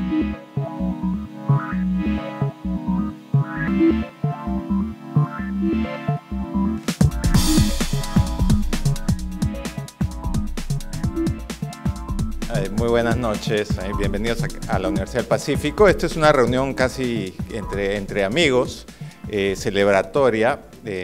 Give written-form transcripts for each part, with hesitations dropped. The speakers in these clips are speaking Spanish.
Muy buenas noches, bienvenidos a la Universidad del Pacífico. Esta es una reunión casi entre amigos, celebratoria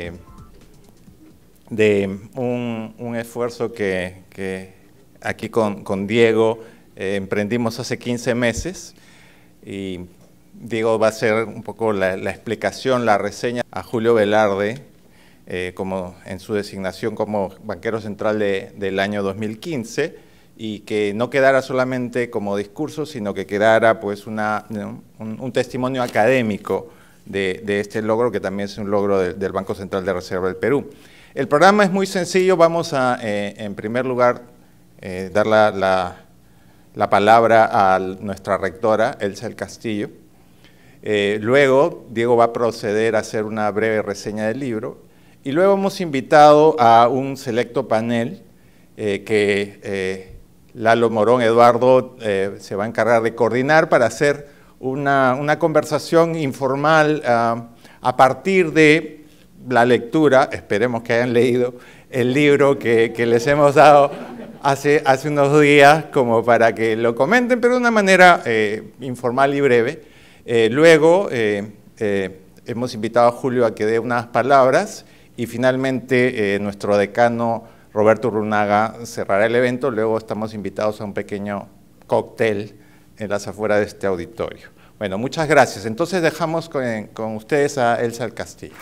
de un esfuerzo que aquí con Diego emprendimos hace 15 meses. Y Diego va a hacer un poco la explicación, la reseña a Julio Velarde, como en su designación como banquero central del año 2015, y que no quedara solamente como discurso, sino que quedara pues un testimonio académico de este logro, que también es un logro del Banco Central de Reserva del Perú. El programa es muy sencillo. Vamos a, en primer lugar, dar la palabra a nuestra rectora, Elsa del Castillo. Luego, Diego va a proceder a hacer una breve reseña del libro, y luego hemos invitado a un selecto panel que Lalo Morón Eduardo se va a encargar de coordinar para hacer una conversación informal a partir de la lectura. Esperemos que hayan leído el libro que les hemos dado hace unos días, como para que lo comenten, pero de una manera informal y breve. Luego hemos invitado a Julio a que dé unas palabras, y finalmente nuestro decano Roberto Urrunaga cerrará el evento. Luego estamos invitados a un pequeño cóctel en las afueras de este auditorio. Bueno, muchas gracias. Entonces dejamos con ustedes a Elsa del Castillo.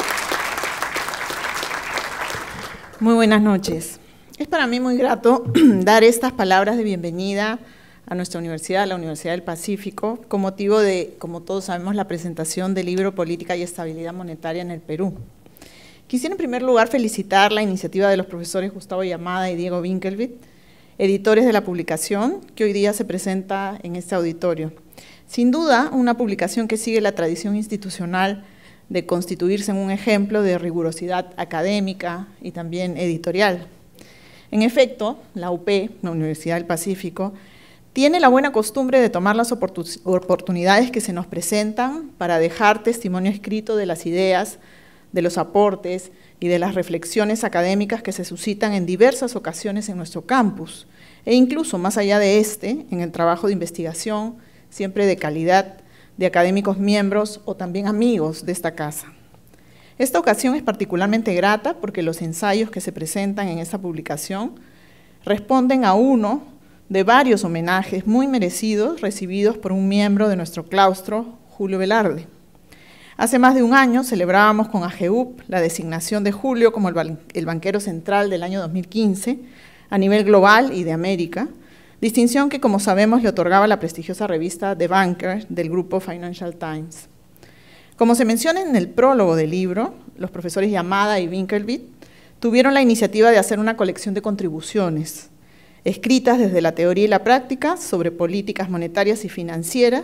Muy buenas noches. Es para mí muy grato dar estas palabras de bienvenida a nuestra universidad, la Universidad del Pacífico, con motivo de, como todos sabemos, la presentación del libro Política y Estabilidad Monetaria en el Perú. Quisiera en primer lugar felicitar la iniciativa de los profesores Gustavo Yamada y Diego Winkelried, editores de la publicación que hoy día se presenta en este auditorio. Sin duda, una publicación que sigue la tradición institucional de constituirse en un ejemplo de rigurosidad académica y también editorial. En efecto, la UP, la Universidad del Pacífico, tiene la buena costumbre de tomar las oportunidades que se nos presentan para dejar testimonio escrito de las ideas, de los aportes y de las reflexiones académicas que se suscitan en diversas ocasiones en nuestro campus, e incluso más allá de en el trabajo de investigación, siempre de calidad, de académicos miembros o también amigos de esta casa. Esta ocasión es particularmente grata porque los ensayos que se presentan en esta publicación responden a uno de varios homenajes muy merecidos recibidos por un miembro de nuestro claustro, Julio Velarde. Hace más de un año celebrábamos con AGEUP la designación de Julio como el banquero central del año 2015 a nivel global y de América, distinción que, como sabemos, le otorgaba la prestigiosa revista The Banker del grupo Financial Times. Como se menciona en el prólogo del libro, los profesores Yamada y Winkelried tuvieron la iniciativa de hacer una colección de contribuciones, escritas desde la teoría y la práctica sobre políticas monetarias y financieras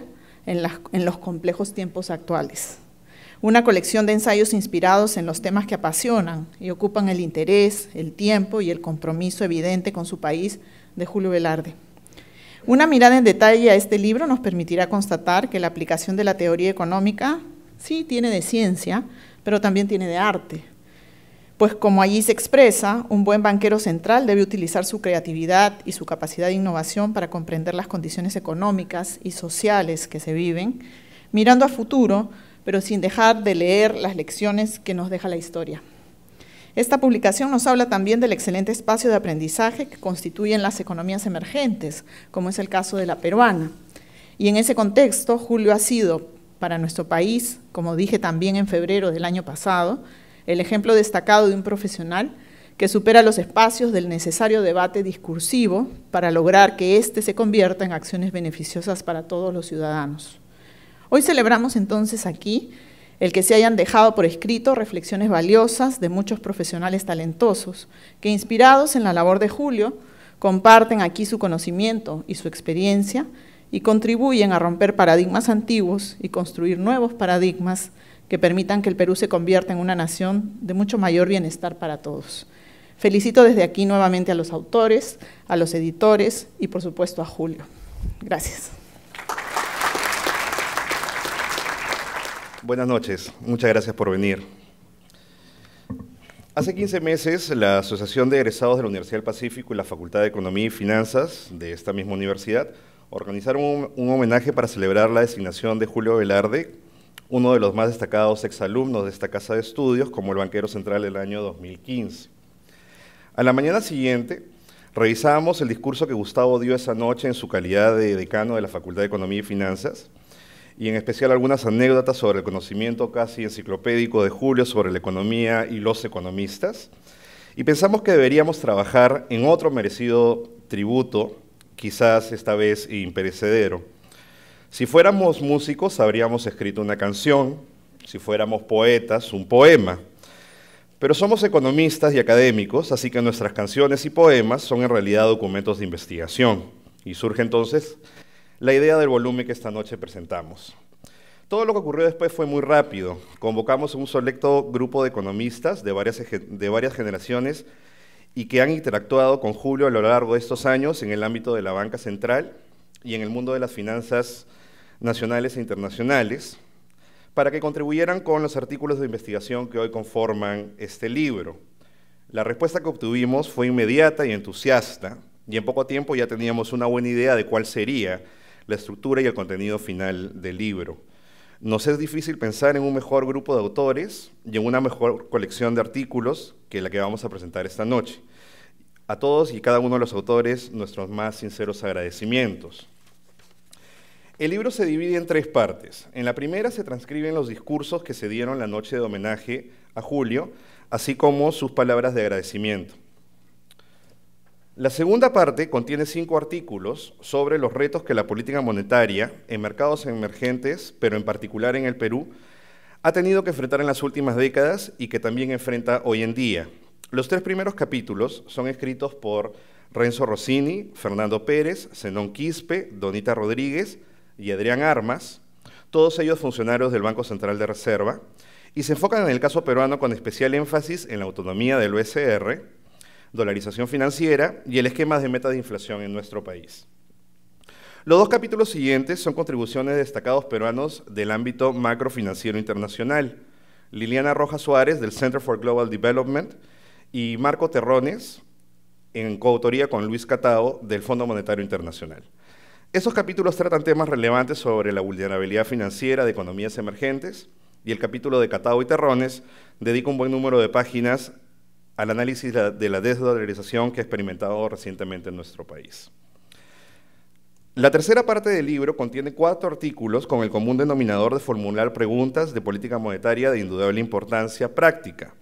en los complejos tiempos actuales. Una colección de ensayos inspirados en los temas que apasionan y ocupan el interés, el tiempo y el compromiso evidente con su país de Julio Velarde. Una mirada en detalle a este libro nos permitirá constatar que la aplicación de la teoría económica sí tiene de ciencia, pero también tiene de arte. Pues como allí se expresa, un buen banquero central debe utilizar su creatividad y su capacidad de innovación para comprender las condiciones económicas y sociales que se viven, mirando a futuro, pero sin dejar de leer las lecciones que nos deja la historia. Esta publicación nos habla también del excelente espacio de aprendizaje que constituyen las economías emergentes, como es el caso de la peruana. Y en ese contexto, Julio ha sido, para nuestro país, como dije también en febrero del año pasado, el ejemplo destacado de un profesional que supera los espacios del necesario debate discursivo para lograr que éste se convierta en acciones beneficiosas para todos los ciudadanos. Hoy celebramos entonces aquí el que se hayan dejado por escrito reflexiones valiosas de muchos profesionales talentosos que, inspirados en la labor de Julio, comparten aquí su conocimiento y su experiencia y contribuyen a romper paradigmas antiguos y construir nuevos paradigmas que permitan que el Perú se convierta en una nación de mucho mayor bienestar para todos. Felicito desde aquí nuevamente a los autores, a los editores y por supuesto a Julio. Gracias. Buenas noches, muchas gracias por venir. Hace 15 meses, la Asociación de Egresados de la Universidad del Pacífico y la Facultad de Economía y Finanzas de esta misma universidad organizaron un homenaje para celebrar la designación de Julio Velarde, uno de los más destacados exalumnos de esta casa de estudios, como el banquero central del año 2015. A la mañana siguiente, revisábamos el discurso que Gustavo dio esa noche en su calidad de decano de la Facultad de Economía y Finanzas, y en especial algunas anécdotas sobre el conocimiento casi enciclopédico de Julio sobre la economía y los economistas, y pensamos que deberíamos trabajar en otro merecido tributo, quizás esta vez imperecedero. Si fuéramos músicos, habríamos escrito una canción, si fuéramos poetas, un poema. Pero somos economistas y académicos, así que nuestras canciones y poemas son en realidad documentos de investigación, y surge entonces la idea del volumen que esta noche presentamos. Todo lo que ocurrió después fue muy rápido. Convocamos un selecto grupo de economistas de varias generaciones y que han interactuado con Julio a lo largo de estos años en el ámbito de la banca central y en el mundo de las finanzas nacionales e internacionales, para que contribuyeran con los artículos de investigación que hoy conforman este libro. La respuesta que obtuvimos fue inmediata y entusiasta, y en poco tiempo ya teníamos una buena idea de cuál sería la estructura y el contenido final del libro. Nos es difícil pensar en un mejor grupo de autores y en una mejor colección de artículos que la que vamos a presentar esta noche. A todos y cada uno de los autores, nuestros más sinceros agradecimientos. El libro se divide en 3 partes. En la primera se transcriben los discursos que se dieron la noche de homenaje a Julio, así como sus palabras de agradecimiento. La segunda parte contiene 5 artículos sobre los retos que la política monetaria en mercados emergentes, pero en particular en el Perú, ha tenido que enfrentar en las últimas décadas y que también enfrenta hoy en día. Los 3 primeros capítulos son escritos por Renzo Rossini, Fernando Pérez, Zenón Quispe, Donita Rodríguez y Adrián Armas, todos ellos funcionarios del Banco Central de Reserva, y se enfocan en el caso peruano con especial énfasis en la autonomía del BCR, dolarización financiera y el esquema de meta de inflación en nuestro país. Los 2 capítulos siguientes son contribuciones de destacados peruanos del ámbito macrofinanciero internacional, Liliana Rojas Suárez del Center for Global Development y Marco Terrones, en coautoría con Luis Catao del Fondo Monetario Internacional. Esos capítulos tratan temas relevantes sobre la vulnerabilidad financiera de economías emergentes, y el capítulo de Catao y Terrones dedica un buen número de páginas al análisis de la desdolarización que ha experimentado recientemente en nuestro país. La tercera parte del libro contiene 4 artículos con el común denominador de formular preguntas de política monetaria de indudable importancia práctica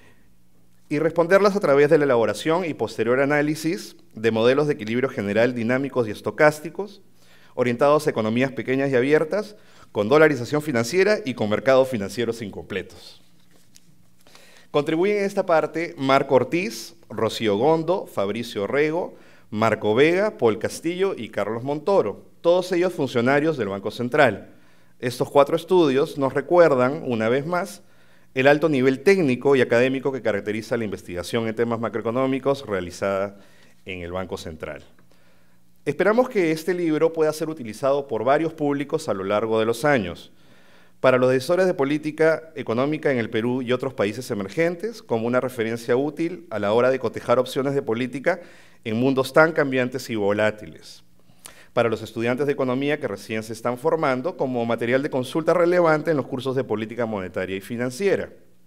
y responderlas a través de la elaboración y posterior análisis de modelos de equilibrio general dinámicos y estocásticos, orientados a economías pequeñas y abiertas, con dolarización financiera y con mercados financieros incompletos. Contribuyen en esta parte Marco Ortiz, Rocío Gondo, Fabricio Rego, Marco Vega, Paul Castillo y Carlos Montoro, todos ellos funcionarios del Banco Central. Estos 4 estudios nos recuerdan, una vez más, el alto nivel técnico y académico que caracteriza la investigación en temas macroeconómicos realizada en el Banco Central. Esperamos que este libro pueda ser utilizado por varios públicos a lo largo de los años, para los decisores de política económica en el Perú y otros países emergentes, como una referencia útil a la hora de cotejar opciones de política en mundos tan cambiantes y volátiles. Para los estudiantes de economía que recién se están formando, como material de consulta relevante en los cursos de política monetaria y financiera.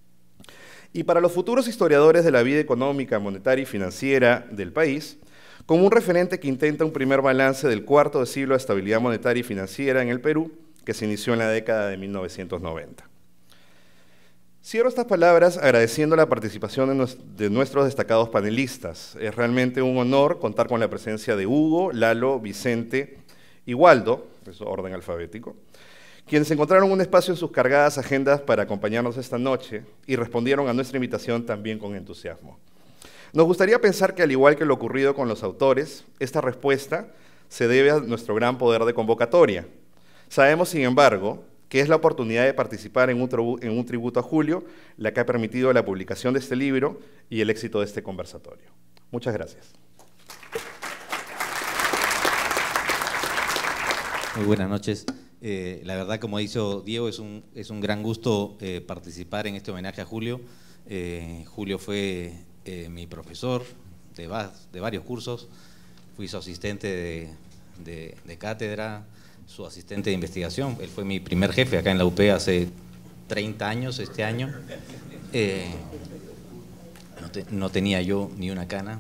Y para los futuros historiadores de la vida económica, monetaria y financiera del país, como un referente que intenta un primer balance del cuarto de siglo de estabilidad monetaria y financiera en el Perú, que se inició en la década de 1990. Cierro estas palabras agradeciendo la participación de nuestros destacados panelistas. Es realmente un honor contar con la presencia de Hugo, Lalo, Vicente y Waldo, es orden alfabético, quienes encontraron un espacio en sus cargadas agendas para acompañarnos esta noche y respondieron a nuestra invitación también con entusiasmo. Nos gustaría pensar que, al igual que lo ocurrido con los autores, esta respuesta se debe a nuestro gran poder de convocatoria. Sabemos, sin embargo, que es la oportunidad de participar en un tributo a Julio la que ha permitido la publicación de este libro y el éxito de este conversatorio. Muchas gracias. Muy buenas noches. La verdad, como ha dicho Diego, es un gran gusto participar en este homenaje a Julio. Julio fue mi profesor de varios cursos, fui su asistente de cátedra, su asistente de investigación. Él fue mi primer jefe acá en la UP hace 30 años, este año. No tenía yo ni una cana.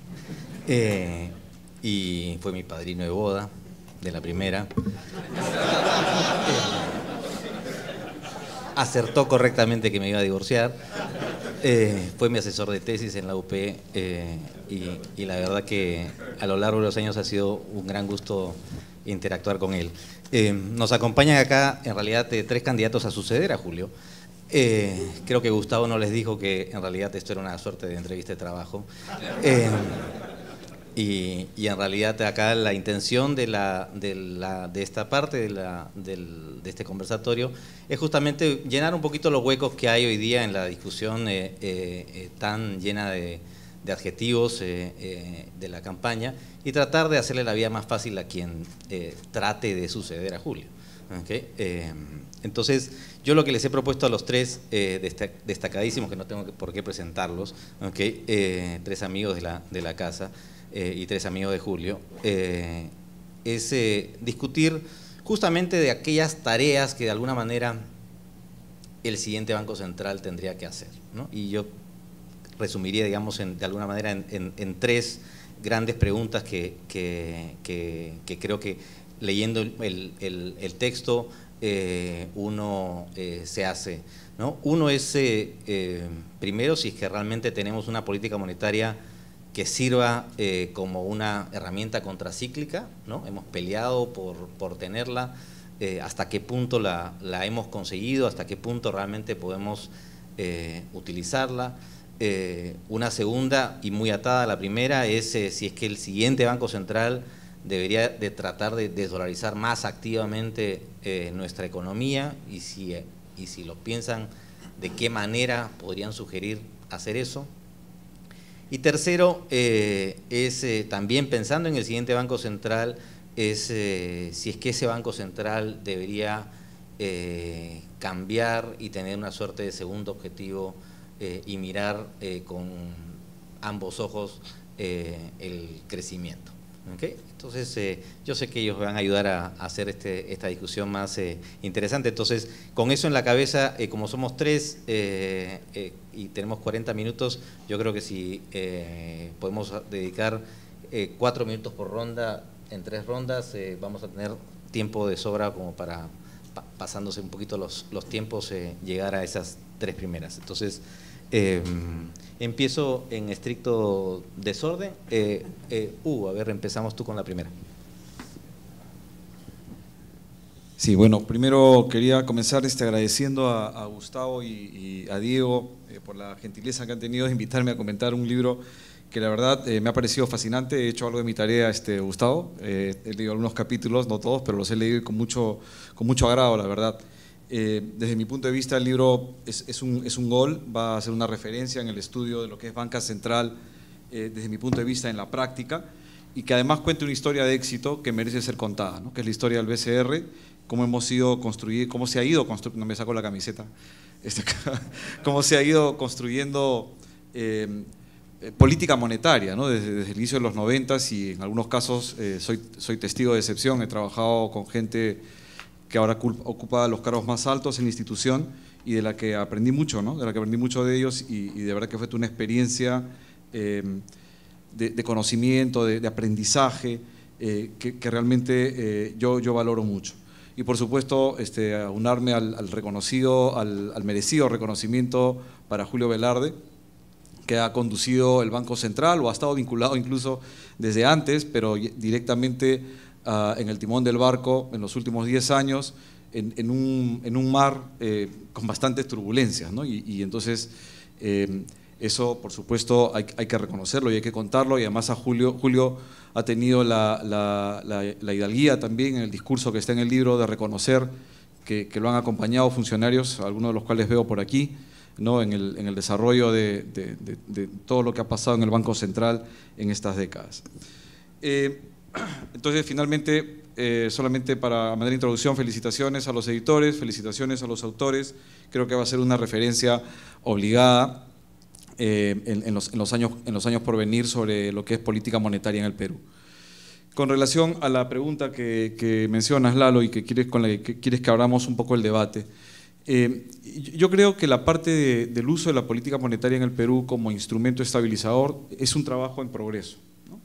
Y fue mi padrino de boda, de la primera. Acertó correctamente que me iba a divorciar. Fue mi asesor de tesis en la UP y la verdad que a lo largo de los años ha sido un gran gusto interactuar con él. Nos acompañan acá en realidad 3 candidatos a suceder a Julio. Creo que Gustavo no les dijo que en realidad esto era una suerte de entrevista de trabajo. Y en realidad acá la intención de esta parte de este conversatorio es justamente llenar un poquito los huecos que hay hoy día en la discusión tan llena de adjetivos de la campaña y tratar de hacerle la vida más fácil a quien trate de suceder a Julio. ¿Okay? Entonces, yo lo que les he propuesto a los 3 destacadísimos, que no tengo por qué presentarlos, ¿okay? 3 amigos de la casa, y 3 amigos de Julio, es discutir justamente de aquellas tareas que de alguna manera el siguiente Banco Central tendría que hacer, ¿no? Y yo resumiría, digamos, de alguna manera en 3 grandes preguntas que creo que leyendo el texto uno se hace, ¿no? Uno es, primero, si es que realmente tenemos una política monetaria que sirva como una herramienta contracíclica, ¿no? Hemos peleado por tenerla, hasta qué punto la hemos conseguido, hasta qué punto realmente podemos utilizarla. Una segunda, y muy atada a la primera, es si es que el siguiente Banco Central debería de tratar de desdolarizar más activamente nuestra economía y si lo piensan, de qué manera podrían sugerir hacer eso. Y tercero, es también pensando en el siguiente Banco Central, es si es que ese Banco Central debería cambiar y tener una suerte de segundo objetivo y mirar con ambos ojos el crecimiento. ¿Okay? Entonces, yo sé que ellos van a ayudar a hacer esta discusión más interesante. Entonces, con eso en la cabeza, como somos 3 y tenemos 40 minutos, yo creo que si podemos dedicar 4 minutos por ronda, en 3 rondas, vamos a tener tiempo de sobra como para, pasándose un poquito los tiempos, llegar a esas 3 primeras. Entonces, empiezo en estricto desorden. A ver, empezamos tú con la primera. Sí, bueno, primero quería comenzar agradeciendo a Gustavo y a Diego por la gentileza que han tenido de invitarme a comentar un libro que la verdad me ha parecido fascinante. He hecho algo de mi tarea, Gustavo. He leído algunos capítulos, no todos, pero los he leído con mucho agrado, la verdad. Desde mi punto de vista, el libro es un gol, va a ser una referencia en el estudio de lo que es banca central, desde mi punto de vista en la práctica, y que además cuenta una historia de éxito que merece ser contada, ¿no? Que es la historia del BCR, cómo hemos ido construyendo, cómo se ha ido construyendo, no me saco la camiseta, cómo se ha ido construyendo política monetaria, ¿no? Desde el inicio de los 90s, y en algunos casos soy testigo de excepción. He trabajado con gente que ahora ocupa los cargos más altos en la institución y de la que aprendí mucho, ¿no? De la que aprendí mucho de ellos, y de verdad que fue una experiencia de conocimiento, de aprendizaje, que realmente yo valoro mucho. Y por supuesto, aunarme al reconocido, al merecido reconocimiento para Julio Velarde, que ha conducido el Banco Central o ha estado vinculado incluso desde antes, pero directamente en el timón del barco en los últimos 10 años, en un mar con bastantes turbulencias, ¿no? Y entonces eso, por supuesto, hay que reconocerlo y hay que contarlo. Y además a Julio ha tenido la hidalguía también en el discurso que está en el libro de reconocer que lo han acompañado funcionarios, algunos de los cuales veo por aquí, ¿no? en el desarrollo de todo lo que ha pasado en el Banco Central en estas décadas. Entonces, finalmente, solamente para a manera de introducción, felicitaciones a los editores, felicitaciones a los autores. Creo que va a ser una referencia obligada en los años por venir sobre lo que es política monetaria en el Perú. Con relación a la pregunta que mencionas, Lalo, y con la que quieres que abramos un poco el debate, yo creo que la parte del uso de la política monetaria en el Perú como instrumento estabilizador es un trabajo en progreso, ¿no?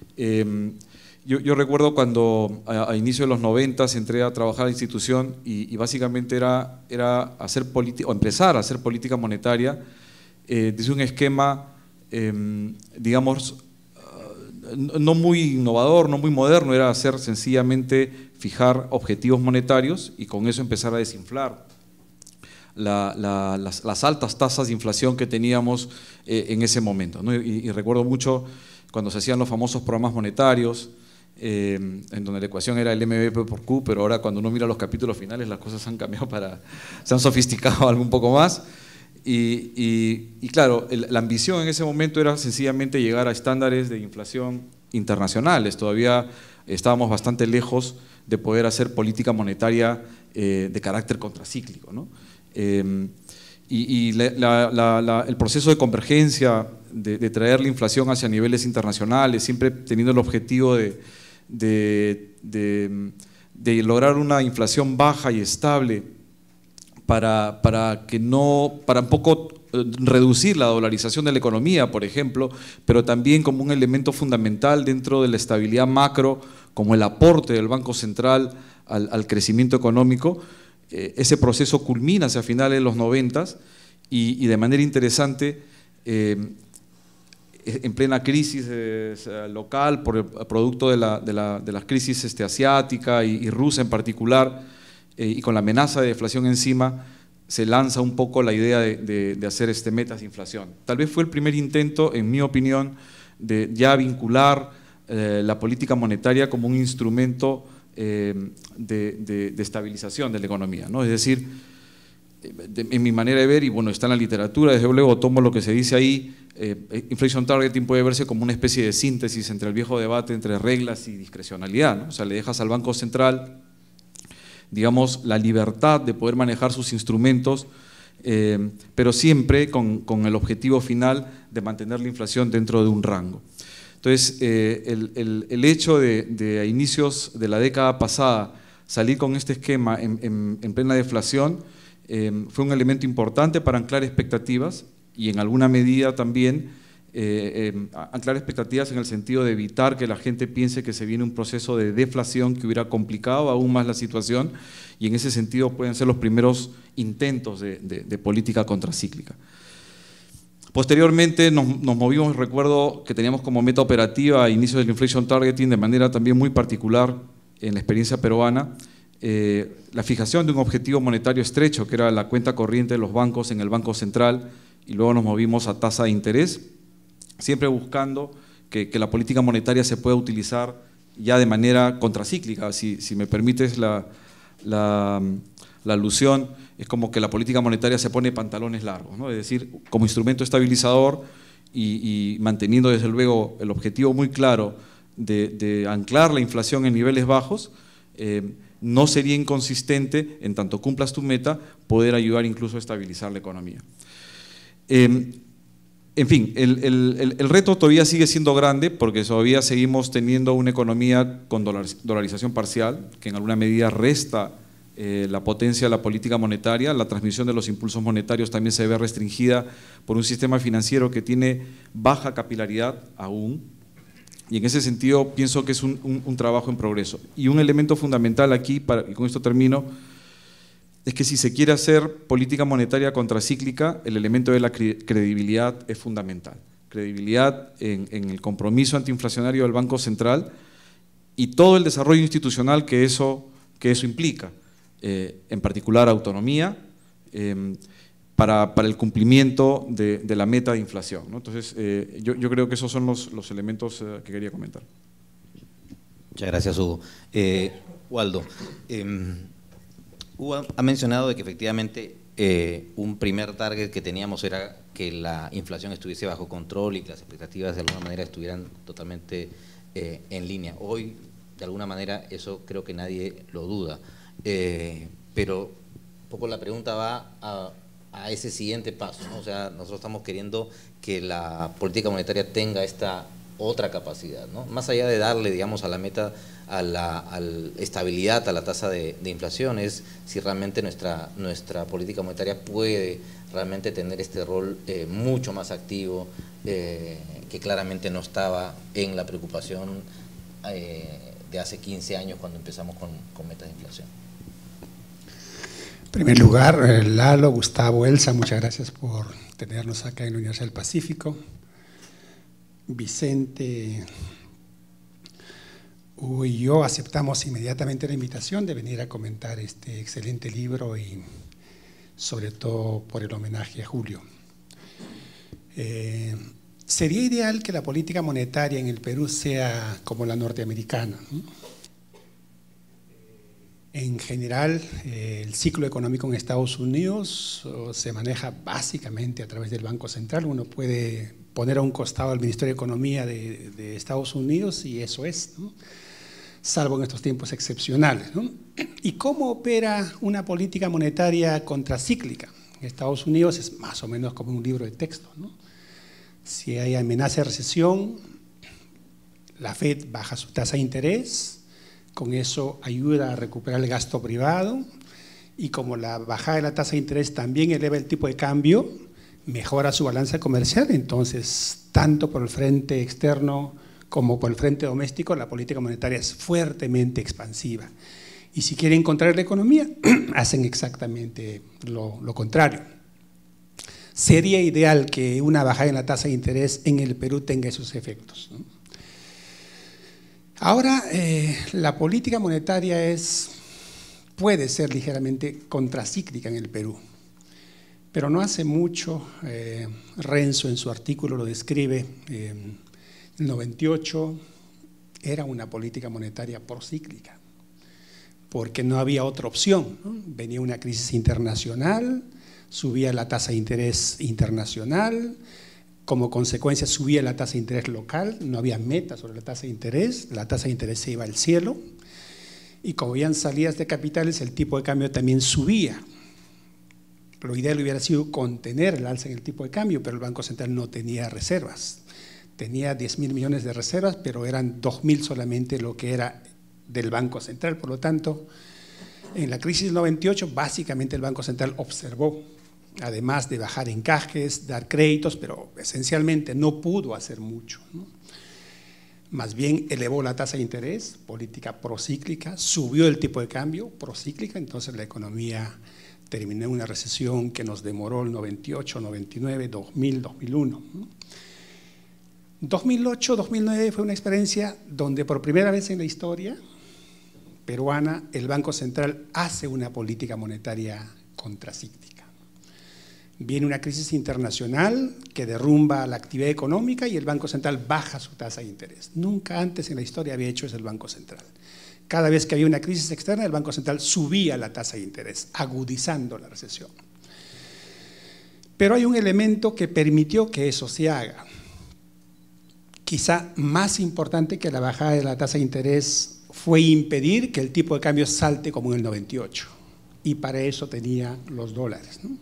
Yo recuerdo cuando a inicio de los 90 entré a trabajar a la institución y básicamente era hacer o empezar a hacer política monetaria desde un esquema, digamos, no muy innovador, no muy moderno, era hacer sencillamente fijar objetivos monetarios y con eso empezar a desinflar las altas tasas de inflación que teníamos en ese momento, ¿no? Y recuerdo mucho cuando se hacían los famosos programas monetarios, en donde la ecuación era el MVP por Q, pero ahora cuando uno mira los capítulos finales las cosas han cambiado, se han sofisticado algo un poco más. Y claro, la ambición en ese momento era sencillamente llegar a estándares de inflación internacionales. Todavía estábamos bastante lejos de poder hacer política monetaria de carácter contracíclico, ¿no? El proceso de convergencia, de traer la inflación hacia niveles internacionales, siempre teniendo el objetivo de lograr una inflación baja y estable para un poco reducir la dolarización de la economía, por ejemplo, pero también como un elemento fundamental dentro de la estabilidad macro, como el aporte del Banco Central al crecimiento económico. Ese proceso culmina hacia finales de los 90 y de manera interesante, en plena crisis local, por el producto de las crisis asiática y rusa en particular, y con la amenaza de deflación encima, se lanza un poco la idea de hacer metas de inflación. Tal vez fue el primer intento, en mi opinión, de ya vincular la política monetaria como un instrumento de estabilización de la economía, ¿no? Es decir, en mi manera de ver, y bueno, está en la literatura, desde luego tomo lo que se dice ahí, inflation targeting puede verse como una especie de síntesis entre el viejo debate entre reglas y discrecionalidad, ¿no? O sea, le dejas al Banco Central, digamos, la libertad de poder manejar sus instrumentos, pero siempre con el objetivo final de mantener la inflación dentro de un rango. Entonces, el hecho de a inicios de la década pasada salir con este esquema en plena deflación fue un elemento importante para anclar expectativas y en alguna medida también anclar expectativas en el sentido de evitar que la gente piense que se viene un proceso de deflación que hubiera complicado aún más la situación, y en ese sentido pueden ser los primeros intentos de política contracíclica. Posteriormente nos movimos, recuerdo que teníamos como meta operativa a inicios del inflation targeting de manera también muy particular en la experiencia peruana, la fijación de un objetivo monetario estrecho que era la cuenta corriente de los bancos en el Banco Central, y luego nos movimos a tasa de interés, siempre buscando que la política monetaria se pueda utilizar ya de manera contracíclica. Si me permites la alusión, es como que la política monetaria se pone pantalones largos, ¿no? Es decir, como instrumento estabilizador y manteniendo desde luego el objetivo muy claro de anclar la inflación en niveles bajos, no sería inconsistente, en tanto cumplas tu meta, poder ayudar incluso a estabilizar la economía. En fin, el reto todavía sigue siendo grande porque todavía seguimos teniendo una economía con dolarización parcial, que en alguna medida resta la potencia de la política monetaria. La transmisión de los impulsos monetarios también se ve restringida por un sistema financiero que tiene baja capilaridad aún, y en ese sentido pienso que es un trabajo en progreso. Y un elemento fundamental aquí, y con esto termino, es que si se quiere hacer política monetaria contracíclica, el elemento de la credibilidad es fundamental. Credibilidad en el compromiso antiinflacionario del Banco Central y todo el desarrollo institucional que eso implica, en particular autonomía, para el cumplimiento de la meta de inflación, ¿no? Entonces, yo creo que esos son los elementos que quería comentar. Muchas gracias, Hugo. Waldo, Hugo ha mencionado de que efectivamente un primer target que teníamos era que la inflación estuviese bajo control y que las expectativas de alguna manera estuvieran totalmente en línea. Hoy de alguna manera eso creo que nadie lo duda. Pero un poco la pregunta va a ese siguiente paso, ¿no? O sea, nosotros estamos queriendo que la política monetaria tenga esta otra capacidad, ¿no? Más allá de darle, digamos, a la meta, a la estabilidad, a la tasa de inflación, es si realmente nuestra política monetaria puede realmente tener este rol mucho más activo, que claramente no estaba en la preocupación de hace 15 años cuando empezamos con metas de inflación. En primer lugar, Lalo, Gustavo, Elsa, muchas gracias por tenernos acá en la Universidad del Pacífico. Vicente, Hugo y yo aceptamos inmediatamente la invitación de venir a comentar este excelente libro y sobre todo por el homenaje a Julio. Sería ideal que la política monetaria en el Perú sea como la norteamericana, ¿no? En general, el ciclo económico en Estados Unidos se maneja básicamente a través del Banco Central. Uno puede poner a un costado al Ministerio de Economía de Estados Unidos y eso es, ¿no? Salvo en estos tiempos excepcionales, ¿no? ¿Y cómo opera una política monetaria contracíclica? En Estados Unidos es más o menos como un libro de texto, ¿no? Si hay amenaza de recesión, la Fed baja su tasa de interés. Con eso ayuda a recuperar el gasto privado y como la bajada de la tasa de interés también eleva el tipo de cambio, mejora su balanza comercial. Entonces, tanto por el frente externo como por el frente doméstico, la política monetaria es fuertemente expansiva. Y si quieren contraer la economía, hacen exactamente lo contrario. Sería ideal que una bajada en la tasa de interés en el Perú tenga esos efectos, ¿no? Ahora, la política monetaria puede ser ligeramente contracíclica en el Perú, pero no hace mucho, Renzo en su artículo lo describe, en el 98 era una política monetaria procíclica, porque no había otra opción, ¿no? Venía una crisis internacional, subía la tasa de interés internacional, como consecuencia subía la tasa de interés local, no había meta sobre la tasa de interés se iba al cielo, y como habían salidas de capitales, el tipo de cambio también subía. Lo ideal hubiera sido contener el alza en el tipo de cambio, pero el Banco Central no tenía reservas. Tenía 10.000 millones de reservas, pero eran 2.000 solamente lo que era del Banco Central. Por lo tanto, en la crisis del 98, básicamente el Banco Central observó, además de bajar encajes, dar créditos, pero esencialmente no pudo hacer mucho, ¿no? Más bien elevó la tasa de interés, política procíclica, subió el tipo de cambio, procíclica, entonces la economía terminó en una recesión que nos demoró el 98, 99, 2000, 2001, ¿no? 2008, 2009 fue una experiencia donde por primera vez en la historia peruana el Banco Central hace una política monetaria contracíclica. Viene una crisis internacional que derrumba la actividad económica y el Banco Central baja su tasa de interés. Nunca antes en la historia había hecho eso el Banco Central. Cada vez que había una crisis externa, el Banco Central subía la tasa de interés, agudizando la recesión. Pero hay un elemento que permitió que eso se haga. Quizá más importante que la bajada de la tasa de interés fue impedir que el tipo de cambio salte como en el 98. Y para eso tenía los dólares, ¿no?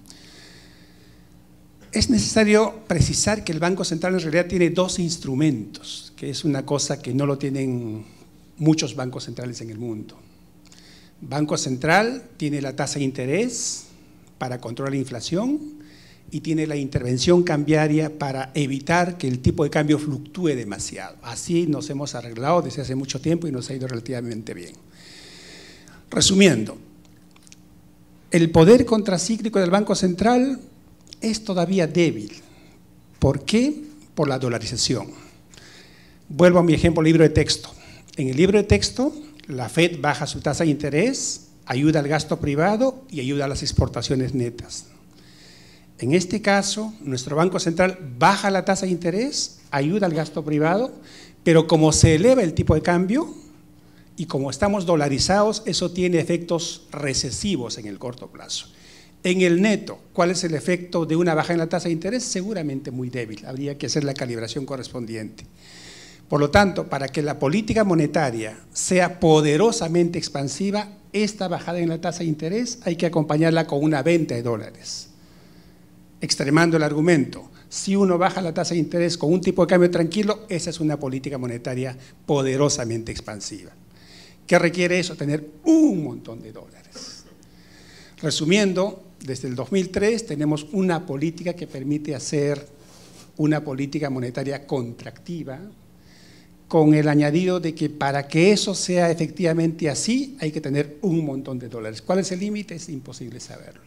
Es necesario precisar que el Banco Central en realidad tiene dos instrumentos, que es una cosa que no lo tienen muchos bancos centrales en el mundo. Banco Central tiene la tasa de interés para controlar la inflación y tiene la intervención cambiaria para evitar que el tipo de cambio fluctúe demasiado. Así nos hemos arreglado desde hace mucho tiempo y nos ha ido relativamente bien. Resumiendo, el poder contracíclico del Banco Central es todavía débil. ¿Por qué? Por la dolarización. Vuelvo a mi ejemplo libro de texto. En el libro de texto, la Fed baja su tasa de interés, ayuda al gasto privado y ayuda a las exportaciones netas. En este caso, nuestro Banco Central baja la tasa de interés, ayuda al gasto privado, pero como se eleva el tipo de cambio y como estamos dolarizados, eso tiene efectos recesivos en el corto plazo. En el neto, ¿cuál es el efecto de una baja en la tasa de interés? Seguramente muy débil, habría que hacer la calibración correspondiente. Por lo tanto, para que la política monetaria sea poderosamente expansiva, esta bajada en la tasa de interés hay que acompañarla con una venta de dólares. Extremando el argumento, si uno baja la tasa de interés con un tipo de cambio tranquilo, esa es una política monetaria poderosamente expansiva. ¿Qué requiere eso? Tener un montón de dólares. Resumiendo, desde el 2003 tenemos una política que permite hacer una política monetaria contractiva, con el añadido de que para que eso sea efectivamente así, hay que tener un montón de dólares. ¿Cuál es el límite? Es imposible saberlo.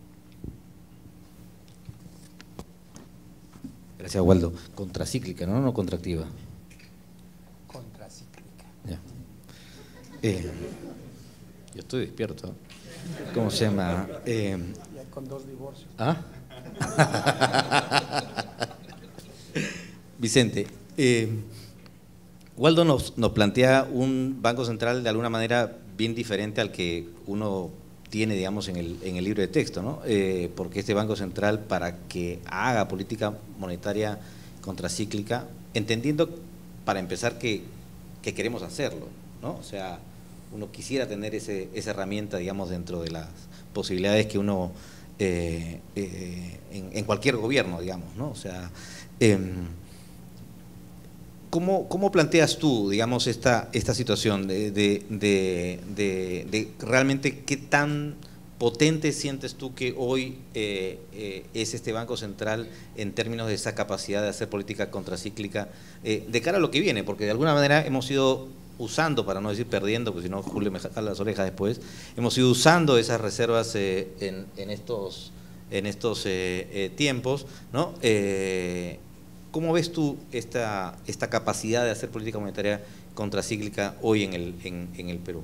Gracias, Waldo. Contracíclica, ¿no? No contractiva. Contracíclica. Ya. Yo estoy despierto. ¿Cómo se llama? Ya con 2 divorcios. ¿Ah? Vicente, Waldo nos plantea un Banco Central de alguna manera bien diferente al que uno tiene, digamos, en el libro de texto, ¿no? Porque este Banco Central, para que haga política monetaria contracíclica, entendiendo, para empezar, que queremos hacerlo, ¿no? O sea, uno quisiera tener esa herramienta, digamos, dentro de las posibilidades que uno, en cualquier gobierno, digamos, ¿no? O sea, ¿cómo planteas tú, digamos, esta situación de realmente qué tan potente sientes tú que hoy es este Banco Central en términos de esa capacidad de hacer política contracíclica de cara a lo que viene? Porque de alguna manera hemos ido usando, para no decir perdiendo, porque si no Julio me jala las orejas después, hemos ido usando esas reservas en estos tiempos, ¿no? ¿Cómo ves tú esta capacidad de hacer política monetaria contracíclica hoy en el Perú?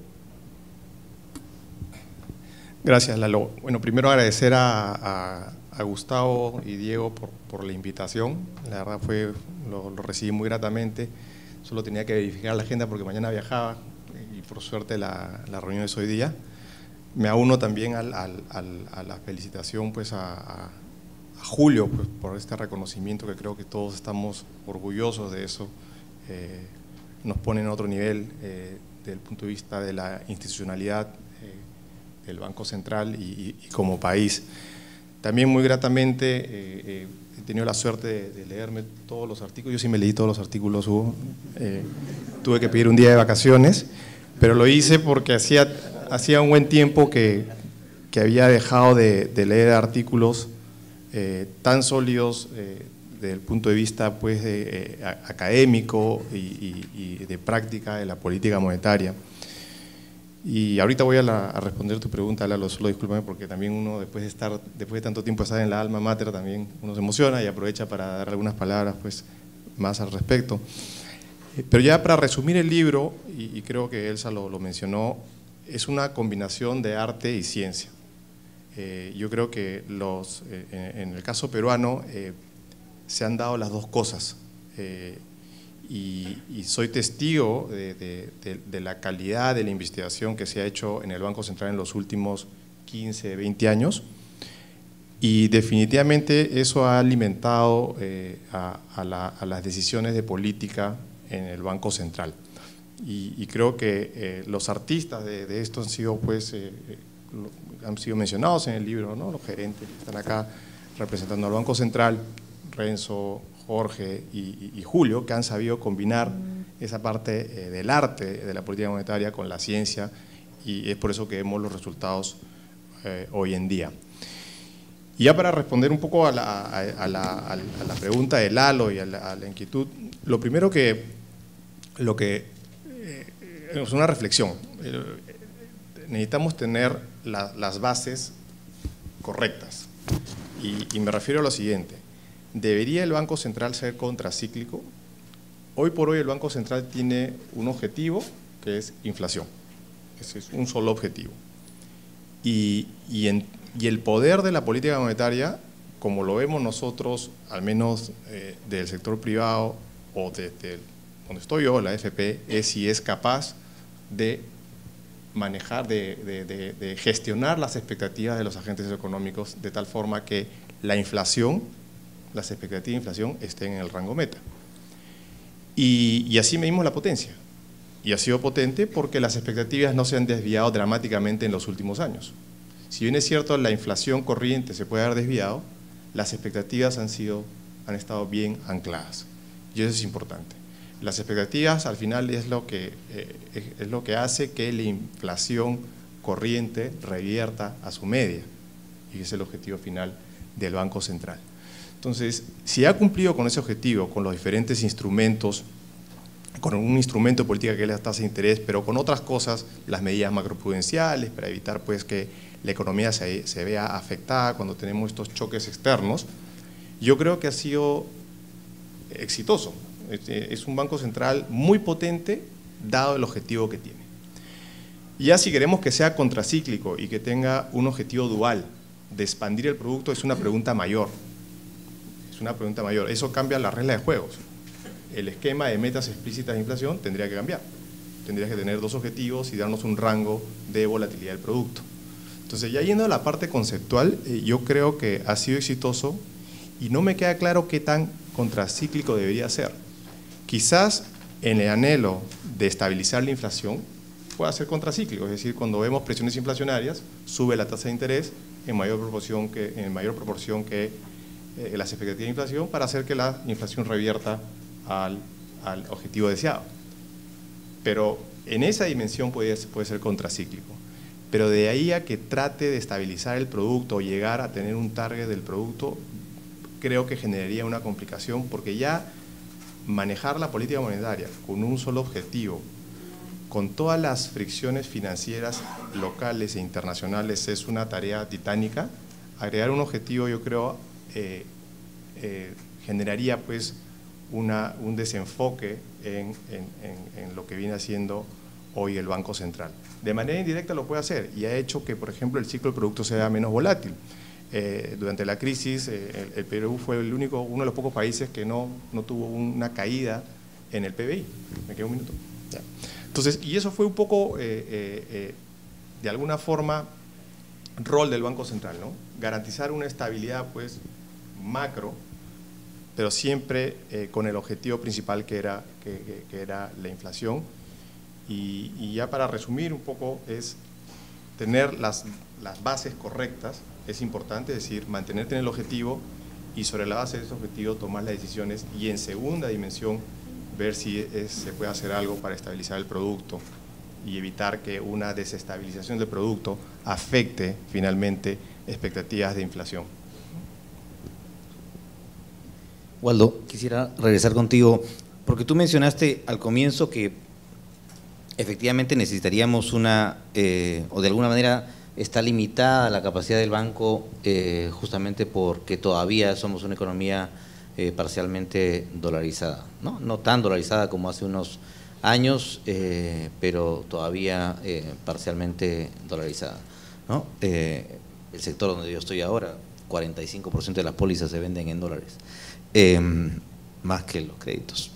Gracias, Lalo. Bueno, primero agradecer a Gustavo y Diego por la invitación. La verdad lo recibí muy gratamente. Solo tenía que verificar la agenda porque mañana viajaba y por suerte la reunión es hoy día. Me uno también a la felicitación pues a Julio pues, por este reconocimiento, que creo que todos estamos orgullosos de eso. Nos pone en otro nivel desde el punto de vista de la institucionalidad del Banco Central y como país. También muy gratamente he tenido la suerte de leerme todos los artículos. Yo sí me leí todos los artículos, Hugo. Tuve que pedir un día de vacaciones, pero lo hice porque hacía un buen tiempo que había dejado de leer artículos tan sólidos desde el punto de vista pues, académico y de práctica de la política monetaria. Y ahorita voy a responder tu pregunta, Lalo, solo discúlpame porque también uno después de tanto tiempo estar en la alma mater, también uno se emociona y aprovecha para dar algunas palabras pues, más al respecto. Pero ya para resumir el libro, y creo que Elsa lo mencionó, es una combinación de arte y ciencia. Yo creo que en el caso peruano se han dado las dos cosas y soy testigo de la calidad de la investigación que se ha hecho en el Banco Central en los últimos 15, 20 años y definitivamente eso ha alimentado a las decisiones de política en el Banco Central y creo que los artistas de esto han sido pues han sido mencionados en el libro, ¿no? Los gerentes que están acá representando al Banco Central, Renzo, Jorge y Julio, que han sabido combinar esa parte del arte de la política monetaria con la ciencia y es por eso que vemos los resultados hoy en día. Y ya para responder un poco a la pregunta de Lalo y a la inquietud, lo primero es una reflexión. Necesitamos tener las bases correctas y me refiero a lo siguiente. ¿Debería el Banco Central ser contracíclico? Hoy por hoy el Banco Central tiene un objetivo que es inflación. Ese es un solo objetivo. Y el poder de la política monetaria, como lo vemos nosotros, al menos del sector privado o desde donde estoy yo, la AFP, es si es capaz de manejar, de gestionar las expectativas de los agentes económicos de tal forma que la inflación, las expectativas de inflación estén en el rango meta. y así medimos la potencia. Y ha sido potente porque las expectativas no se han desviado dramáticamente en los últimos años. Si bien es cierto la inflación corriente se puede haber desviado, las expectativas han estado bien ancladas. Y eso es importante. Las expectativas al final es lo que hace que la inflación corriente revierta a su media. Y ese es el objetivo final del Banco Central. Entonces, si ha cumplido con ese objetivo, con los diferentes instrumentos, con un instrumento de política que es la tasa de interés, pero con otras cosas, las medidas macroprudenciales, para evitar pues, que la economía se vea afectada cuando tenemos estos choques externos, yo creo que ha sido exitoso. Es un Banco Central muy potente, dado el objetivo que tiene. Y ya si queremos que sea contracíclico y que tenga un objetivo dual de expandir el producto, es una pregunta mayor. Es una pregunta mayor. Eso cambia la regla de juegos. El esquema de metas explícitas de inflación tendría que cambiar. Tendría que tener dos objetivos y darnos un rango de volatilidad del producto. Entonces, ya yendo a la parte conceptual, yo creo que ha sido exitoso y no me queda claro qué tan contracíclico debería ser. Quizás en el anhelo de estabilizar la inflación pueda ser contracíclico, es decir, cuando vemos presiones inflacionarias, sube la tasa de interés en mayor proporción que las expectativas de inflación para hacer que la inflación revierta al objetivo deseado. Pero en esa dimensión puede ser contracíclico. Pero de ahí a que trate de estabilizar el producto o llegar a tener un target del producto, creo que generaría una complicación, porque ya manejar la política monetaria con un solo objetivo, con todas las fricciones financieras locales e internacionales, es una tarea titánica. Agregar un objetivo, yo creo, generaría pues un desenfoque en lo que viene haciendo hoy el Banco Central. De manera indirecta lo puede hacer y ha hecho que, por ejemplo, el ciclo del producto sea menos volátil. Durante la crisis, el Perú fue uno de los pocos países que no tuvo una caída en el PBI. ¿Me queda un minuto? Ya. Entonces, y eso fue un poco, de alguna forma, rol del Banco Central, ¿no? Garantizar una estabilidad, pues, macro, pero siempre con el objetivo principal que era la inflación. Y ya para resumir un poco, es tener las bases correctas, es importante, es decir, mantenerte en el objetivo y sobre la base de ese objetivo tomar las decisiones y en segunda dimensión ver si se puede hacer algo para estabilizar el producto y evitar que una desestabilización del producto afecte finalmente expectativas de inflación. Waldo, quisiera regresar contigo, porque tú mencionaste al comienzo que efectivamente necesitaríamos o de alguna manera está limitada la capacidad del banco justamente porque todavía somos una economía parcialmente dolarizada, ¿no? No tan dolarizada como hace unos años, pero todavía parcialmente dolarizada, ¿no? El sector donde yo estoy ahora, 45% de las pólizas se venden en dólares, más que los créditos.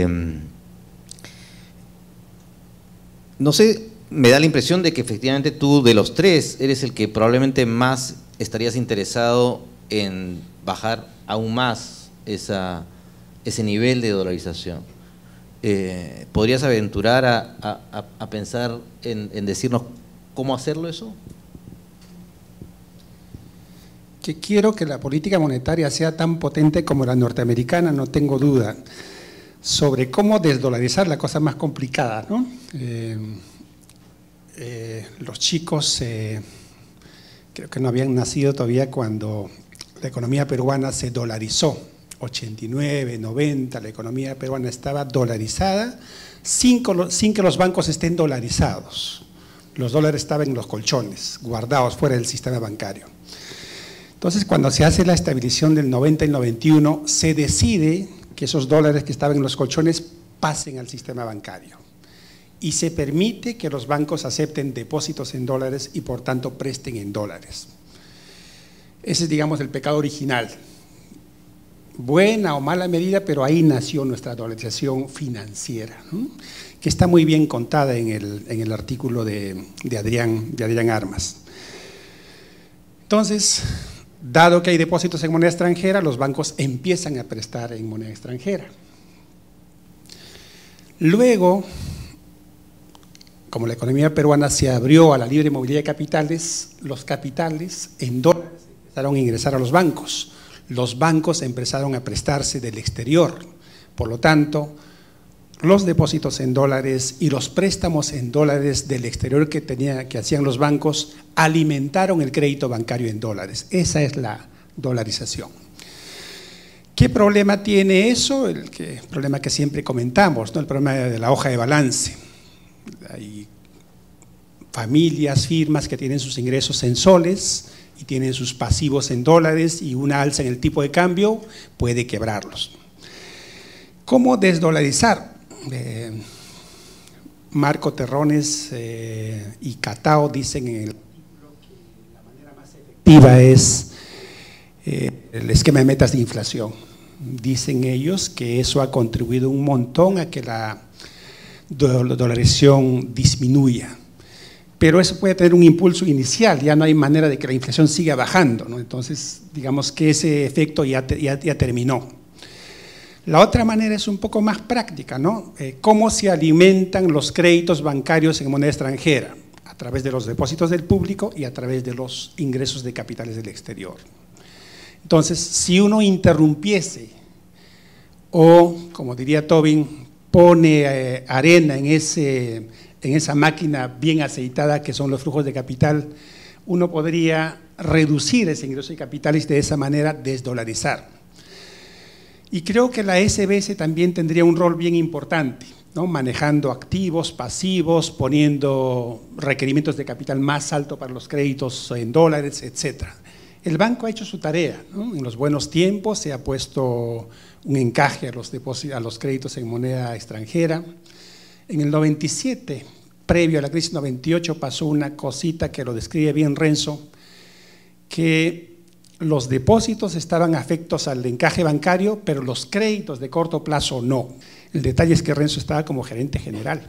No sé, me da la impresión de que efectivamente tú, de los tres, eres el que probablemente más estarías interesado en bajar aún más ese nivel de dolarización. ¿Podrías aventurar a pensar en decirnos cómo hacerlo eso? Que quiero que la política monetaria sea tan potente como la norteamericana, no tengo duda. Sobre cómo desdolarizar, la cosa más complicada, ¿no? Los chicos creo que no habían nacido todavía cuando la economía peruana se dolarizó. 89, 90, la economía peruana estaba dolarizada sin que los bancos estén dolarizados. Los dólares estaban en los colchones, guardados fuera del sistema bancario. Entonces, cuando se hace la estabilización del 90 y 91, se decide que esos dólares que estaban en los colchones pasen al sistema bancario. Y se permite que los bancos acepten depósitos en dólares y por tanto presten en dólares. Ese es, digamos, el pecado original. Buena o mala medida, pero ahí nació nuestra dolarización financiera, ¿no? Que está muy bien contada en el artículo de Adrián Armas. Entonces, dado que hay depósitos en moneda extranjera, los bancos empiezan a prestar en moneda extranjera. Luego, como la economía peruana se abrió a la libre movilidad de capitales, los capitales en dólares empezaron a ingresar a los bancos. Los bancos empezaron a prestarse del exterior. Por lo tanto, los depósitos en dólares y los préstamos en dólares del exterior que hacían los bancos alimentaron el crédito bancario en dólares. Esa es la dolarización. ¿Qué problema tiene eso? El problema que siempre comentamos, ¿no? El problema de la hoja de balance. Hay familias, firmas que tienen sus ingresos en soles y tienen sus pasivos en dólares, y una alza en el tipo de cambio puede quebrarlos. ¿Cómo desdolarizar? Marco Terrones y Catao dicen en el artículo que la manera más efectiva es el esquema de metas de inflación. Dicen ellos que eso ha contribuido un montón a que la dolarización disminuya. Pero eso puede tener un impulso inicial, ya no hay manera de que la inflación siga bajando, ¿no? Entonces, digamos que ese efecto ya terminó. La otra manera es un poco más práctica, ¿no? ¿Cómo se alimentan los créditos bancarios en moneda extranjera? A través de los depósitos del público y a través de los ingresos de capitales del exterior. Entonces, si uno interrumpiese o, como diría Tobin, pone arena en esa máquina bien aceitada que son los flujos de capital, uno podría reducir ese ingreso de capitales y de esa manera desdolarizar. Y creo que la SBS también tendría un rol bien importante, ¿no? Manejando activos, pasivos, poniendo requerimientos de capital más alto para los créditos en dólares, etc. El banco ha hecho su tarea, ¿no? En los buenos tiempos se ha puesto un encaje a los créditos en moneda extranjera. En el 97, previo a la crisis 98, pasó una cosita que lo describe bien Renzo, que los depósitos estaban afectos al encaje bancario, pero los créditos de corto plazo no. El detalle es que Renzo estaba como gerente general.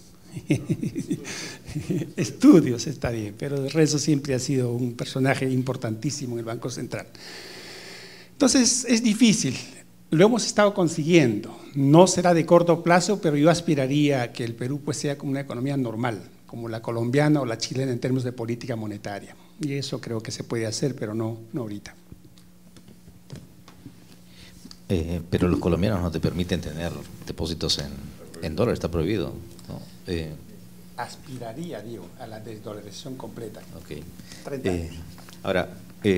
Estudios está bien, pero Renzo siempre ha sido un personaje importantísimo en el Banco Central. Entonces es difícil, lo hemos estado consiguiendo. No será de corto plazo, pero yo aspiraría a que el Perú pues sea como una economía normal, como la colombiana o la chilena en términos de política monetaria. Y eso creo que se puede hacer, pero no ahorita. Pero los colombianos no te permiten tener depósitos en dólares, está prohibido, ¿no? Aspiraría, digo, a la desdolarización completa. Okay. 30 años. Ahora,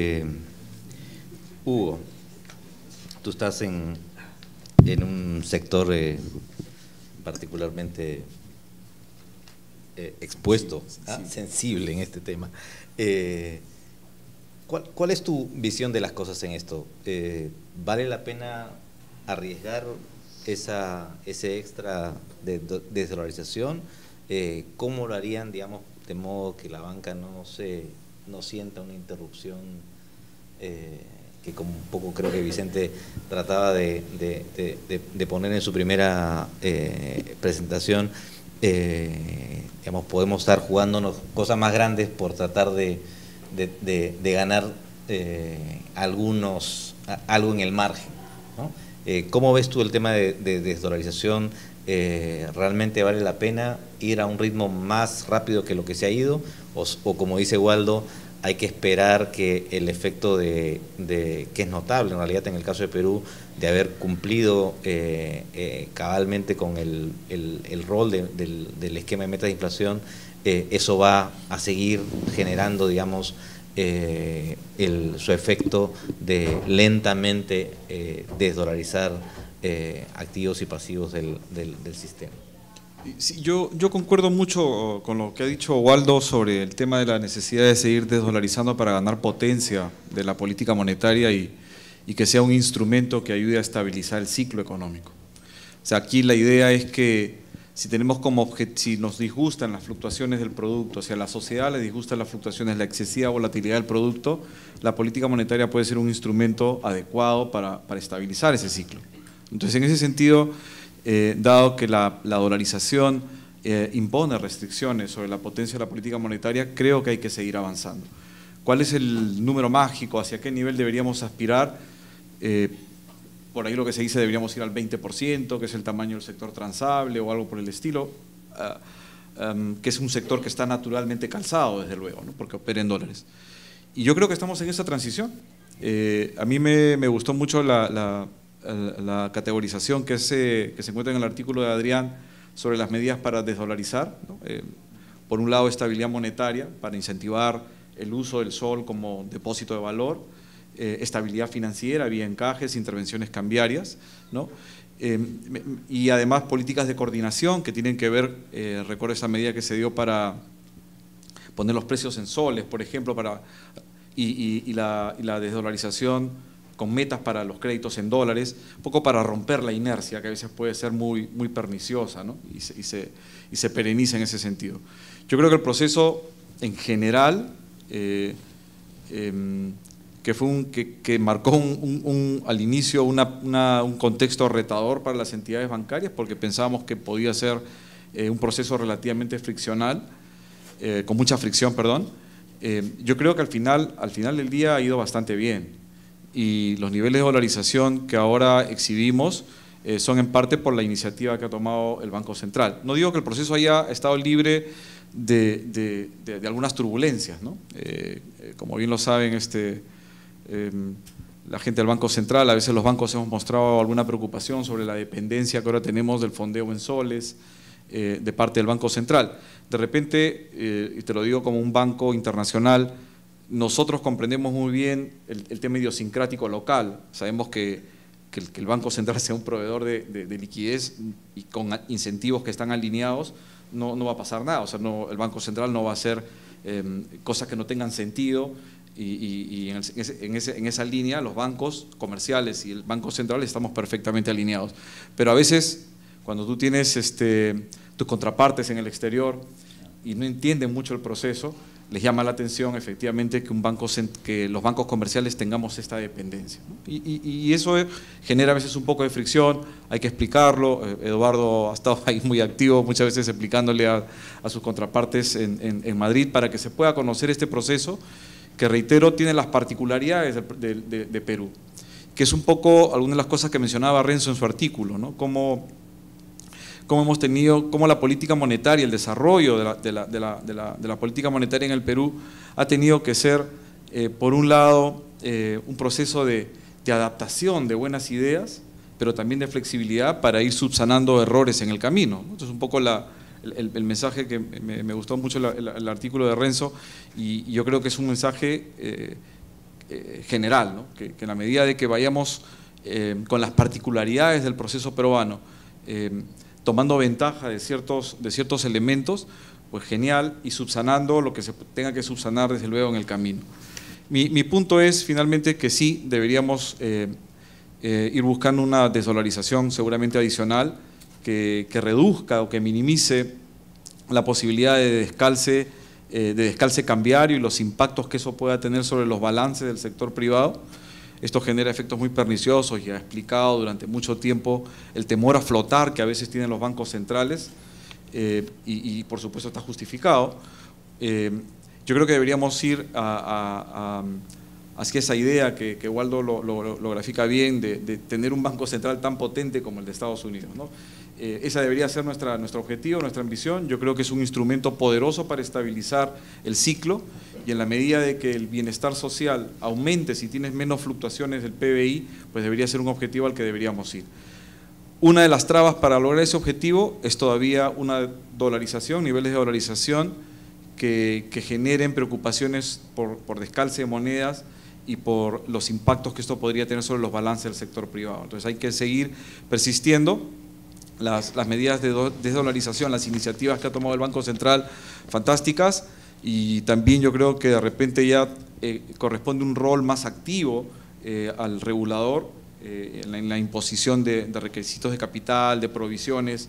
Hugo, tú estás en un sector particularmente expuesto, sensible en este tema. ¿Cuál es tu visión de las cosas en esto? ¿Vale la pena arriesgar ese extra de desdolarización? ¿Cómo lo harían, digamos, de modo que la banca no sienta una interrupción que como un poco creo que Vicente trataba de poner en su primera presentación? Digamos, podemos estar jugándonos cosas más grandes por tratar de ganar algo en el margen, ¿no? ¿Cómo ves tú el tema de desdolarización? ¿Realmente vale la pena ir a un ritmo más rápido que lo que se ha ido? O como dice Waldo, hay que esperar que el efecto que es notable en realidad en el caso de Perú, de haber cumplido cabalmente con el rol del esquema de metas de inflación, eso va a seguir generando, digamos, su efecto de lentamente desdolarizar activos y pasivos del sistema? Sí, yo concuerdo mucho con lo que ha dicho Waldo sobre el tema de la necesidad de seguir desdolarizando para ganar potencia de la política monetaria y que sea un instrumento que ayude a estabilizar el ciclo económico. O sea, aquí la idea es que si nos disgustan las fluctuaciones del producto, o sea, a la sociedad le disgustan las fluctuaciones, la excesiva volatilidad del producto, la política monetaria puede ser un instrumento adecuado para estabilizar ese ciclo. Entonces, en ese sentido, dado que la dolarización impone restricciones sobre la potencia de la política monetaria, creo que hay que seguir avanzando. ¿Cuál es el número mágico? ¿Hacia qué nivel deberíamos aspirar? por ahí lo que se dice deberíamos ir al 20%, que es el tamaño del sector transable o algo por el estilo, que es un sector que está naturalmente calzado, desde luego, ¿no? Porque opera en dólares. Y yo creo que estamos en esa transición. A mí me gustó mucho la categorización que se encuentra en el artículo de Adrián sobre las medidas para desdolarizar, ¿no? Por un lado, estabilidad monetaria para incentivar el uso del sol como depósito de valor, estabilidad financiera vía encajes, intervenciones cambiarias, ¿no? Y además políticas de coordinación que tienen que ver, recuerdo esa medida que se dio para poner los precios en soles, por ejemplo, y la desdolarización con metas para los créditos en dólares, un poco para romper la inercia que a veces puede ser muy perniciosa, ¿no? y se pereniza en ese sentido. Yo creo que el proceso en general, que marcó al inicio un contexto retador para las entidades bancarias, porque pensábamos que podía ser un proceso relativamente friccional, con mucha fricción, perdón. Yo creo que al final del día ha ido bastante bien, y los niveles de dolarización que ahora exhibimos son en parte por la iniciativa que ha tomado el Banco Central. No digo que el proceso haya estado libre de algunas turbulencias, ¿no? Como bien lo saben, la gente del Banco Central, a veces los bancos hemos mostrado alguna preocupación sobre la dependencia que ahora tenemos del fondeo en soles de parte del Banco Central. De repente, y te lo digo como un banco internacional, nosotros comprendemos muy bien el tema idiosincrático local. Sabemos que el Banco Central sea un proveedor de liquidez y con incentivos que están alineados, no va a pasar nada. O sea, el Banco Central no va a hacer cosas que no tengan sentido, y en esa línea los bancos comerciales y el Banco Central estamos perfectamente alineados. Pero a veces, cuando tú tienes tus contrapartes en el exterior y no entienden mucho el proceso, les llama la atención efectivamente que los bancos comerciales tengamos esta dependencia, ¿no? Y eso genera a veces un poco de fricción, hay que explicarlo. Eduardo ha estado ahí muy activo muchas veces explicándole a sus contrapartes en Madrid para que se pueda conocer este proceso, que reitero tiene las particularidades de Perú, que es un poco algunas de las cosas que mencionaba Renzo en su artículo, ¿no? Cómo la política monetaria, el desarrollo de la política monetaria en el Perú ha tenido que ser, por un lado, un proceso de adaptación de buenas ideas, pero también de flexibilidad para ir subsanando errores en el camino, ¿no? Entonces, un poco el mensaje que me gustó mucho el artículo de Renzo, y yo creo que es un mensaje general, ¿no? Que en la medida de que vayamos con las particularidades del proceso peruano, tomando ventaja de ciertos elementos, pues genial, y subsanando lo que se tenga que subsanar desde luego en el camino. Mi punto es finalmente que sí deberíamos ir buscando una desdolarización seguramente adicional que reduzca o que minimice la posibilidad de descalce cambiario y los impactos que eso pueda tener sobre los balances del sector privado. Esto genera efectos muy perniciosos, y ha explicado durante mucho tiempo el temor a flotar que a veces tienen los bancos centrales, y por supuesto está justificado. Yo creo que deberíamos ir hacia esa idea que Waldo lo grafica bien, de tener un banco central tan potente como el de Estados Unidos, ¿no? Esa debería ser nuestro objetivo, nuestra ambición. Yo creo que es un instrumento poderoso para estabilizar el ciclo, y en la medida de que el bienestar social aumente, si tienes menos fluctuaciones del PBI, pues debería ser un objetivo al que deberíamos ir. Una de las trabas para lograr ese objetivo es todavía una dolarización, niveles de dolarización que generen preocupaciones por descalce de monedas y por los impactos que esto podría tener sobre los balances del sector privado. Entonces hay que seguir persistiendo. Las medidas de desdolarización, las iniciativas que ha tomado el Banco Central, fantásticas, y también yo creo que de repente ya corresponde un rol más activo al regulador en la imposición de requisitos de capital, de provisiones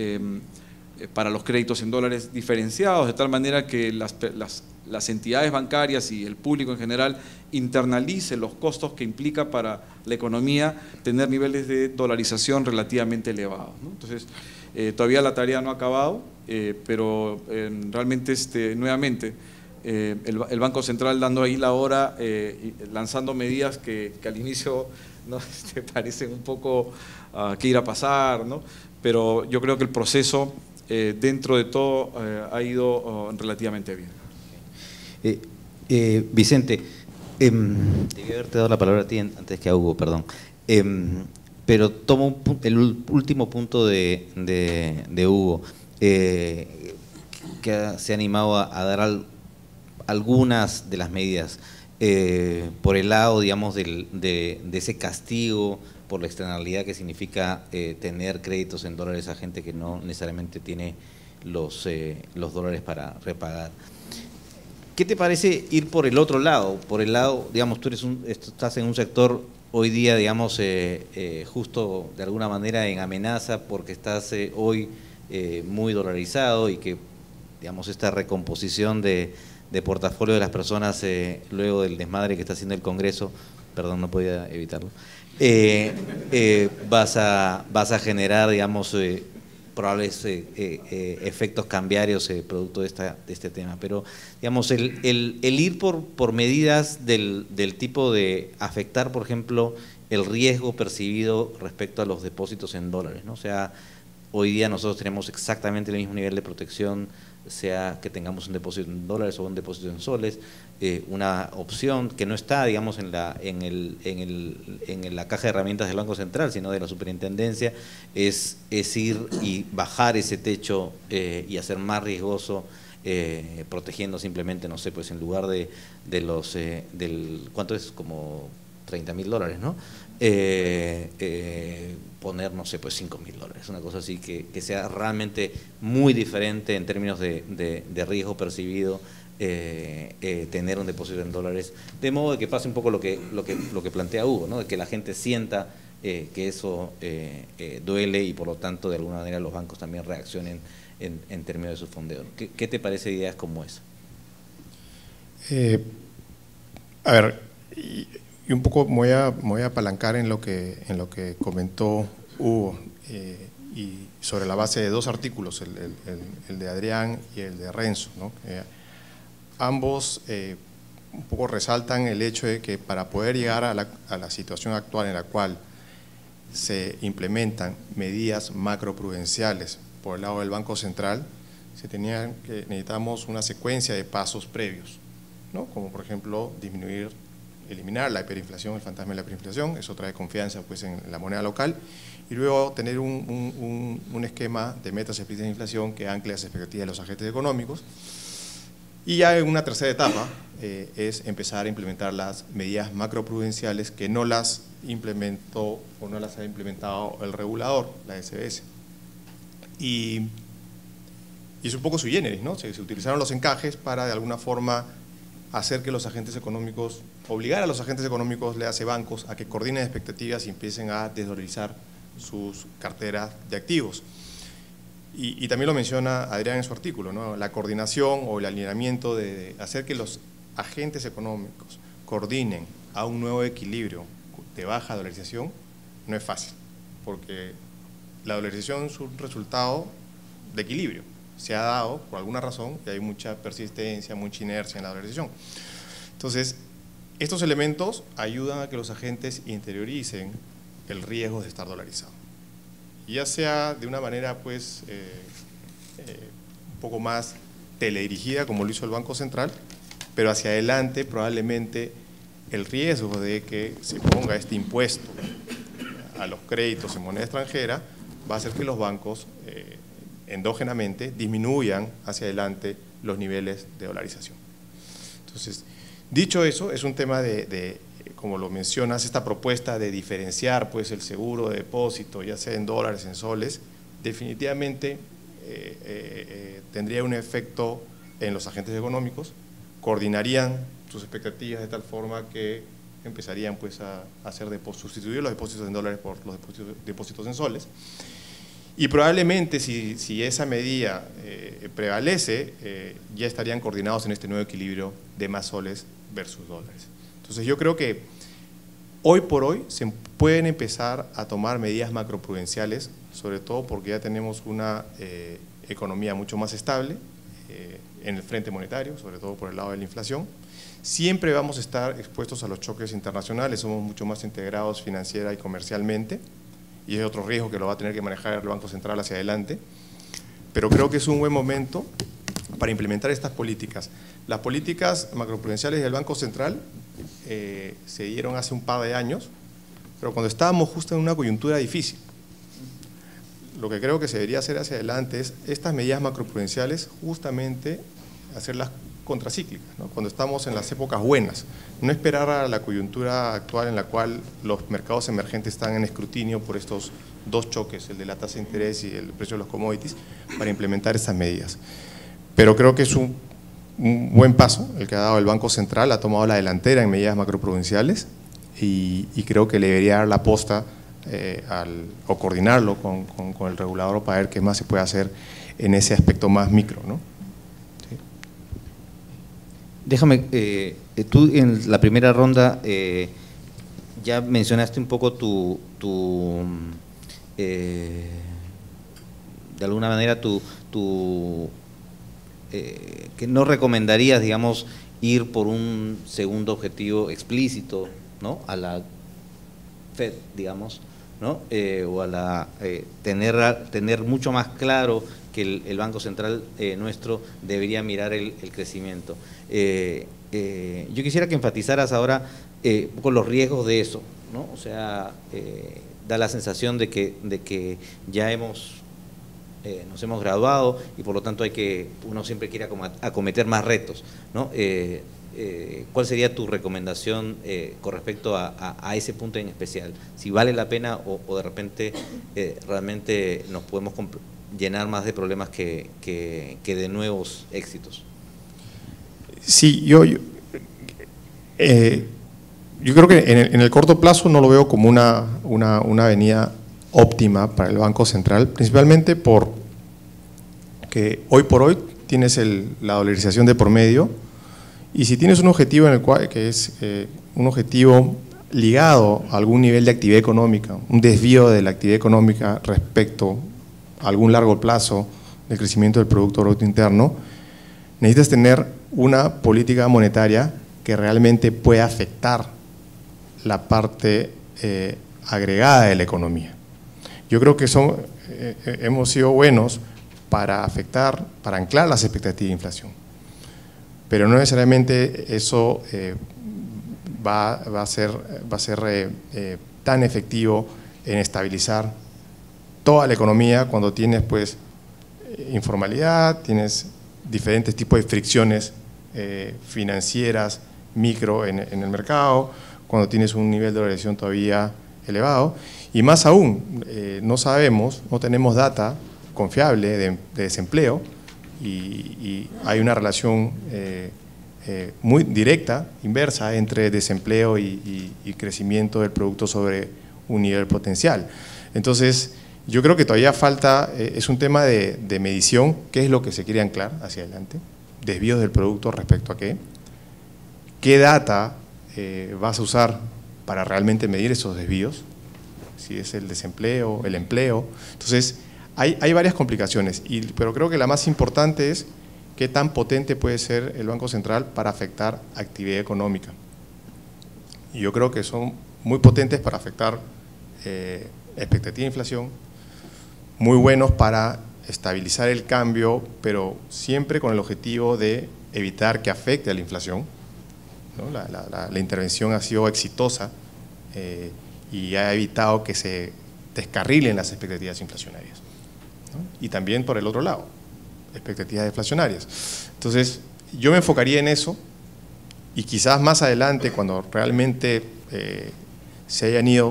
para los créditos en dólares diferenciados, de tal manera que las entidades bancarias y el público en general internalice los costos que implica para la economía tener niveles de dolarización relativamente elevados, ¿no? Entonces, todavía la tarea no ha acabado, pero realmente nuevamente el Banco Central dando ahí la hora, lanzando medidas que al inicio ¿no? Parecen un poco qué irá a pasar, ¿no? Pero yo creo que el proceso, dentro de todo, ha ido relativamente bien. Vicente, debí haberte dado la palabra a ti antes que a Hugo, perdón. Pero tomo el último punto de Hugo, que se ha animado a dar algunas de las medidas por el lado, digamos, de ese castigo por la externalidad que significa tener créditos en dólares a gente que no necesariamente tiene los dólares para repagar. ¿Qué te parece ir por el otro lado? Por el lado, digamos, tú estás en un sector hoy día, digamos, justo de alguna manera en amenaza porque estás hoy muy dolarizado y que, digamos, esta recomposición de portafolio de las personas luego del desmadre que está haciendo el Congreso, perdón, no podía evitarlo, vas a generar, digamos, probables efectos cambiarios producto de este tema. Pero, digamos, el ir por medidas del tipo de afectar, por ejemplo, el riesgo percibido respecto a los depósitos en dólares, ¿no? O sea, hoy día nosotros tenemos exactamente el mismo nivel de protección, sea que tengamos un depósito en dólares o un depósito en soles. Una opción que no está, digamos, en la caja de herramientas del Banco Central, sino de la Superintendencia, es ir y bajar ese techo y hacer más riesgoso, protegiendo simplemente, no sé, pues en lugar de los, ¿cuánto es? Como $30.000, ¿no? Poner, no sé, pues $5.000, una cosa así que sea realmente muy diferente en términos de riesgo percibido, tener un depósito en dólares, de modo de que pase un poco lo que plantea Hugo, ¿no? De que la gente sienta que eso duele y por lo tanto de alguna manera los bancos también reaccionen en términos de su fondeo. ¿Qué te parece de ideas como esa? A ver, y un poco me voy a apalancar en lo que comentó Hugo, y sobre la base de dos artículos, el de Adrián y el de Renzo, ¿no? Ambos un poco resaltan el hecho de que para poder llegar a la situación actual en la cual se implementan medidas macroprudenciales por el lado del Banco Central, necesitamos una secuencia de pasos previos, ¿no? Como por ejemplo eliminar la hiperinflación, el fantasma de la hiperinflación, eso trae confianza pues en la moneda local, y luego tener un esquema de metas explícitas de inflación que ancle las expectativas de los agentes económicos. Y ya en una tercera etapa es empezar a implementar las medidas macroprudenciales que no las implementó o no las ha implementado el regulador, la SBS. Y es un poco sui generis, ¿no? Se utilizaron los encajes para de alguna forma hacer que los agentes económicos, obligar a los agentes económicos, le hace bancos, a que coordinen expectativas y empiecen a desdolarizar sus carteras de activos. Y también lo menciona Adrián en su artículo, ¿no? La coordinación o el alineamiento de hacer que los agentes económicos coordinen a un nuevo equilibrio de baja dolarización no es fácil, porque la dolarización es un resultado de equilibrio. Se ha dado por alguna razón y hay mucha persistencia, mucha inercia en la dolarización. Entonces, estos elementos ayudan a que los agentes interioricen el riesgo de estar dolarizado. Ya sea de una manera pues un poco más teledirigida como lo hizo el Banco Central, pero hacia adelante probablemente el riesgo de que se ponga este impuesto a los créditos en moneda extranjera va a hacer que los bancos endógenamente disminuyan hacia adelante los niveles de dolarización. Entonces, dicho eso, es un tema como lo mencionas, esta propuesta de diferenciar pues el seguro de depósito, ya sea en dólares, en soles, definitivamente tendría un efecto en los agentes económicos, coordinarían sus expectativas de tal forma que empezarían pues a sustituir los depósitos en dólares por los depósitos en soles. Y probablemente si esa medida prevalece, ya estarían coordinados en este nuevo equilibrio de más soles versus dólares. Entonces yo creo que hoy por hoy se pueden empezar a tomar medidas macroprudenciales, sobre todo porque ya tenemos una economía mucho más estable, en el frente monetario, sobre todo por el lado de la inflación. Siempre vamos a estar expuestos a los choques internacionales, somos mucho más integrados financiera y comercialmente, y es otro riesgo que lo va a tener que manejar el Banco Central hacia adelante, pero creo que es un buen momento para implementar estas políticas. Las políticas macroprudenciales del Banco Central se dieron hace un par de años, pero cuando estábamos justo en una coyuntura difícil. Lo que creo que se debería hacer hacia adelante es estas medidas macroprudenciales justamente hacerlas contracíclicas, ¿no? Cuando estamos en las épocas buenas, no esperar a la coyuntura actual en la cual los mercados emergentes están en escrutinio por estos dos choques, el de la tasa de interés y el precio de los commodities, para implementar estas medidas. Pero creo que es un buen paso el que ha dado el Banco Central, ha tomado la delantera en medidas macroprudenciales y creo que le debería dar la posta o coordinarlo con el regulador para ver qué más se puede hacer en ese aspecto más micro, ¿no? Sí. Déjame, tú en la primera ronda ya mencionaste un poco de alguna manera que no recomendarías, digamos, ir por un segundo objetivo explícito, ¿no? A la Fed, digamos, ¿no? O a la tener mucho más claro que el Banco Central nuestro debería mirar el crecimiento. Yo quisiera que enfatizaras ahora un poco los riesgos de eso, ¿no? O sea, da la sensación de que ya nos hemos graduado y por lo tanto uno siempre quiere acometer más retos, ¿no? ¿Cuál sería tu recomendación con respecto a ese punto en especial? Si vale la pena o de repente realmente nos podemos llenar más de problemas que de nuevos éxitos. Sí, yo creo que en el corto plazo no lo veo como una avenida óptima para el Banco Central, principalmente porque hoy por hoy tienes la dolarización de por medio, y si tienes un objetivo que es un objetivo ligado a algún nivel de actividad económica, un desvío de la actividad económica respecto a algún largo plazo del crecimiento del Producto Bruto Interno, necesitas tener una política monetaria que realmente pueda afectar la parte agregada de la economía. Yo creo que hemos sido buenos para anclar las expectativas de inflación, pero no necesariamente eso va a ser tan efectivo en estabilizar toda la economía cuando tienes pues informalidad, tienes diferentes tipos de fricciones financieras micro en el mercado, cuando tienes un nivel de dolarización todavía elevado, y más aún, no tenemos data confiable de desempleo, y hay una relación muy directa, inversa, entre desempleo y crecimiento del producto sobre un nivel potencial. Entonces, yo creo que todavía falta, es un tema de medición, qué es lo que se quiere anclar hacia adelante, desvíos del producto respecto a qué data vas a usar para realmente medir esos desvíos, si es el desempleo, el empleo. Entonces, hay varias complicaciones, pero creo que la más importante es qué tan potente puede ser el Banco Central para afectar actividad económica. Y yo creo que son muy potentes para afectar expectativa de inflación, muy buenos para estabilizar el cambio, pero siempre con el objetivo de evitar que afecte a la inflación, ¿no? La intervención ha sido exitosa y ha evitado que se descarrilen las expectativas inflacionarias, ¿no? Y también por el otro lado, expectativas deflacionarias. Entonces, yo me enfocaría en eso, y quizás más adelante, cuando realmente se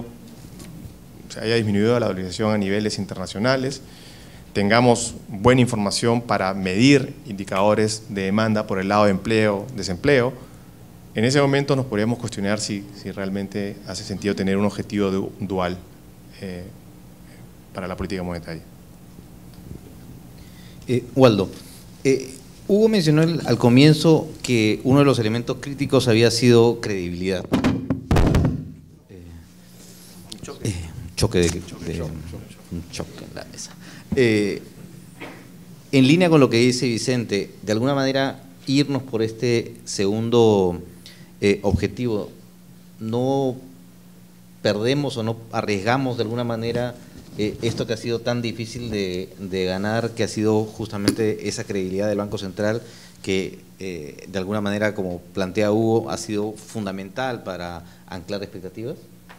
haya disminuido la dolarización a niveles internacionales, tengamos buena información para medir indicadores de demanda por el lado de empleo, desempleo, en ese momento nos podríamos cuestionar si realmente hace sentido tener un objetivo dual para la política monetaria. Waldo, Hugo mencionó al comienzo que uno de los elementos críticos había sido credibilidad. Un choque en la mesa. en línea con lo que dice Vicente, de alguna manera irnos por este segundo objetivo, ¿no perdemos o no arriesgamos de alguna manera esto que ha sido tan difícil de ganar, que ha sido justamente esa credibilidad del Banco Central, que de alguna manera, como plantea Hugo, ha sido fundamental para anclar expectativas?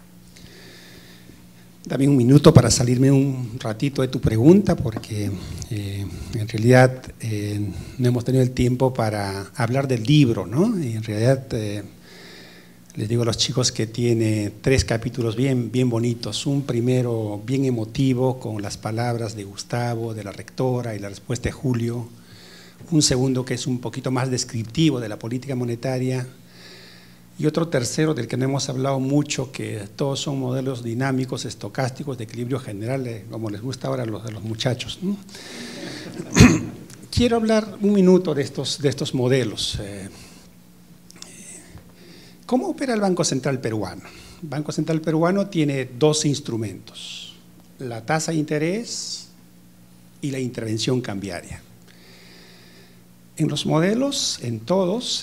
Dame un minuto para salirme un ratito de tu pregunta, porque en realidad no hemos tenido el tiempo para hablar del libro, ¿no? Y en realidad les digo a los chicos que tiene 3 capítulos bien bonitos. Un primero bien emotivo, con las palabras de Gustavo, de la rectora y la respuesta de Julio. Un segundo que es un poquito más descriptivo de la política monetaria. Y otro tercero del que no hemos hablado mucho, que todos son modelos dinámicos, estocásticos, de equilibrio general, como les gusta ahora a los muchachos, ¿no? Quiero hablar un minuto de estos modelos. ¿Cómo opera el Banco Central peruano? El Banco Central peruano tiene 2 instrumentos: la tasa de interés y la intervención cambiaria. En los modelos, en todos,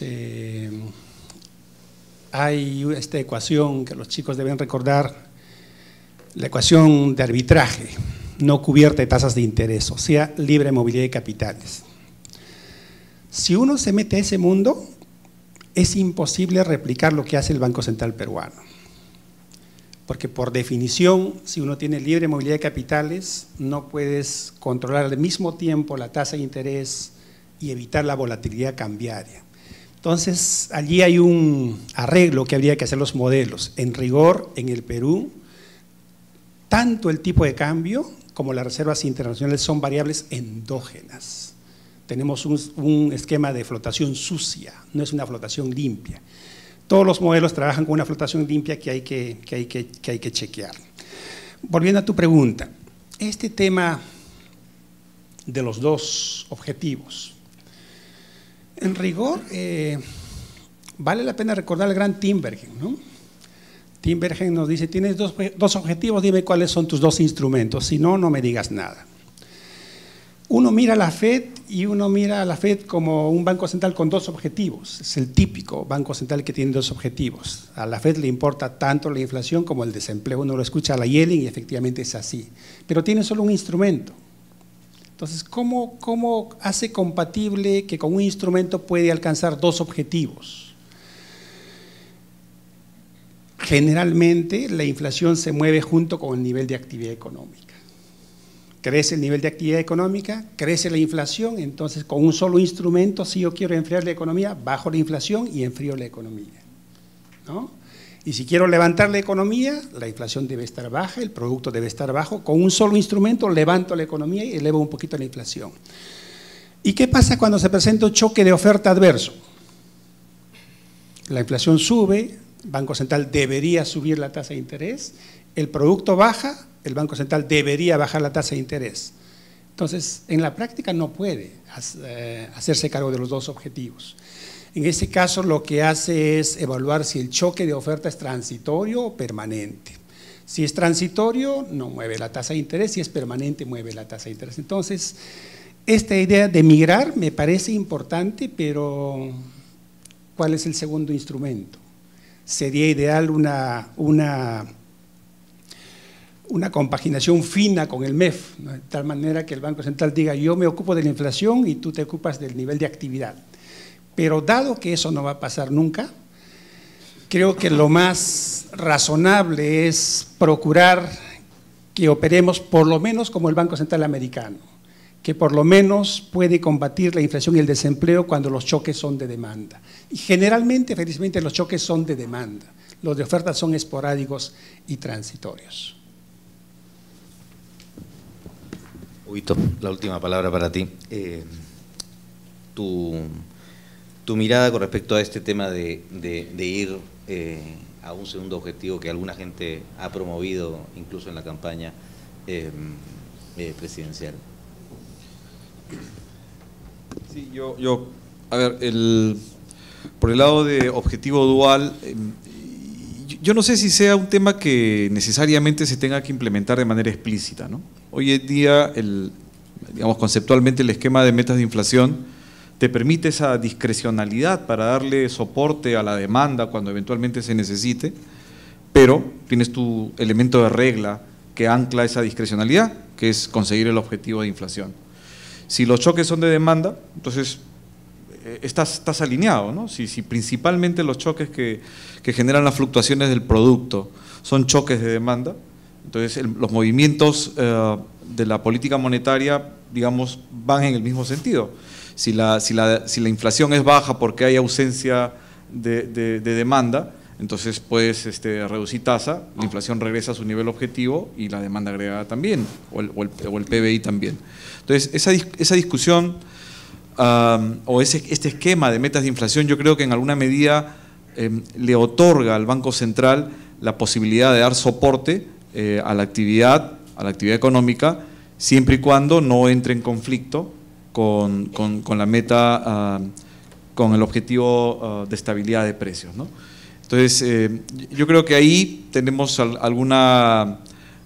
hay esta ecuación que los chicos deben recordar, la ecuación de arbitraje no cubierta de tasas de interés, o sea, libre movilidad de capitales. Si uno se mete a ese mundo, es imposible replicar lo que hace el Banco Central peruano, porque por definición, si uno tiene libre movilidad de capitales, no puedes controlar al mismo tiempo la tasa de interés y evitar la volatilidad cambiaria. Entonces, allí hay un arreglo que habría que hacer los modelos. En rigor, en el Perú, tanto el tipo de cambio como las reservas internacionales son variables endógenas. Tenemos un esquema de flotación sucia, no es una flotación limpia. Todos los modelos trabajan con una flotación limpia que hay que chequear. Volviendo a tu pregunta, este tema de los 2 objetivos, en rigor, vale la pena recordar al gran Tinbergen, ¿no? Tinbergen nos dice: tienes dos objetivos, dime cuáles son tus 2 instrumentos, si no, no me digas nada. Uno mira a la FED y uno mira a la FED como un banco central con 2 objetivos. Es el típico banco central que tiene 2 objetivos. A la FED le importa tanto la inflación como el desempleo. Uno lo escucha a la Yellen y efectivamente es así. Pero tiene solo un instrumento. Entonces, ¿cómo hace compatible que con un instrumento puede alcanzar 2 objetivos? Generalmente la inflación se mueve junto con el nivel de actividad económica. Crece el nivel de actividad económica, crece la inflación, entonces con un solo instrumento, si yo quiero enfriar la economía, bajo la inflación y enfrío la economía, ¿no? Y si quiero levantar la economía, la inflación debe estar baja, el producto debe estar bajo, con un solo instrumento levanto la economía y elevo un poquito la inflación. ¿Y qué pasa cuando se presenta un choque de oferta adverso? La inflación sube, el Banco Central debería subir la tasa de interés, el producto baja, el Banco Central debería bajar la tasa de interés. Entonces, en la práctica no puede hacerse cargo de los 2 objetivos. En ese caso, lo que hace es evaluar si el choque de oferta es transitorio o permanente. Si es transitorio, no mueve la tasa de interés, si es permanente, mueve la tasa de interés. Entonces, esta idea de migrar me parece importante, pero ¿cuál es el segundo instrumento? Sería ideal una compaginación fina con el MEF, ¿no? De tal manera que el Banco Central diga: yo me ocupo de la inflación y tú te ocupas del nivel de actividad. Pero dado que eso no va a pasar nunca, creo que lo más razonable es procurar que operemos por lo menos como el Banco Central americano, que por lo menos puede combatir la inflación y el desempleo cuando los choques son de demanda. Y generalmente, felizmente, los choques son de demanda. Los de oferta son esporádicos y transitorios. Huguito, la última palabra para ti. Tu mirada con respecto a este tema de ir a un segundo objetivo que alguna gente ha promovido incluso en la campaña presidencial. Sí, a ver, por el lado de objetivo dual, yo no sé si sea un tema que necesariamente se tenga que implementar de manera explícita, ¿no? Hoy en día digamos, conceptualmente el esquema de metas de inflación te permite esa discrecionalidad para darle soporte a la demanda cuando eventualmente se necesite, pero tienes tu elemento de regla que ancla esa discrecionalidad, que es conseguir el objetivo de inflación. Si los choques son de demanda, entonces estás alineado, ¿no? Si principalmente los choques que generan las fluctuaciones del producto son choques de demanda, entonces los movimientos de la política monetaria, digamos, van en el mismo sentido. Si la inflación es baja porque hay ausencia de demanda, entonces puedes reducir tasa, la inflación regresa a su nivel objetivo y la demanda agregada también, o el PBI también. Entonces, esa discusión o este esquema de metas de inflación, yo creo que en alguna medida le otorga al Banco Central la posibilidad de dar soporte a la actividad económica, siempre y cuando no entre en conflicto con la meta, con el objetivo de estabilidad de precios, ¿no? Entonces, yo creo que ahí tenemos alguna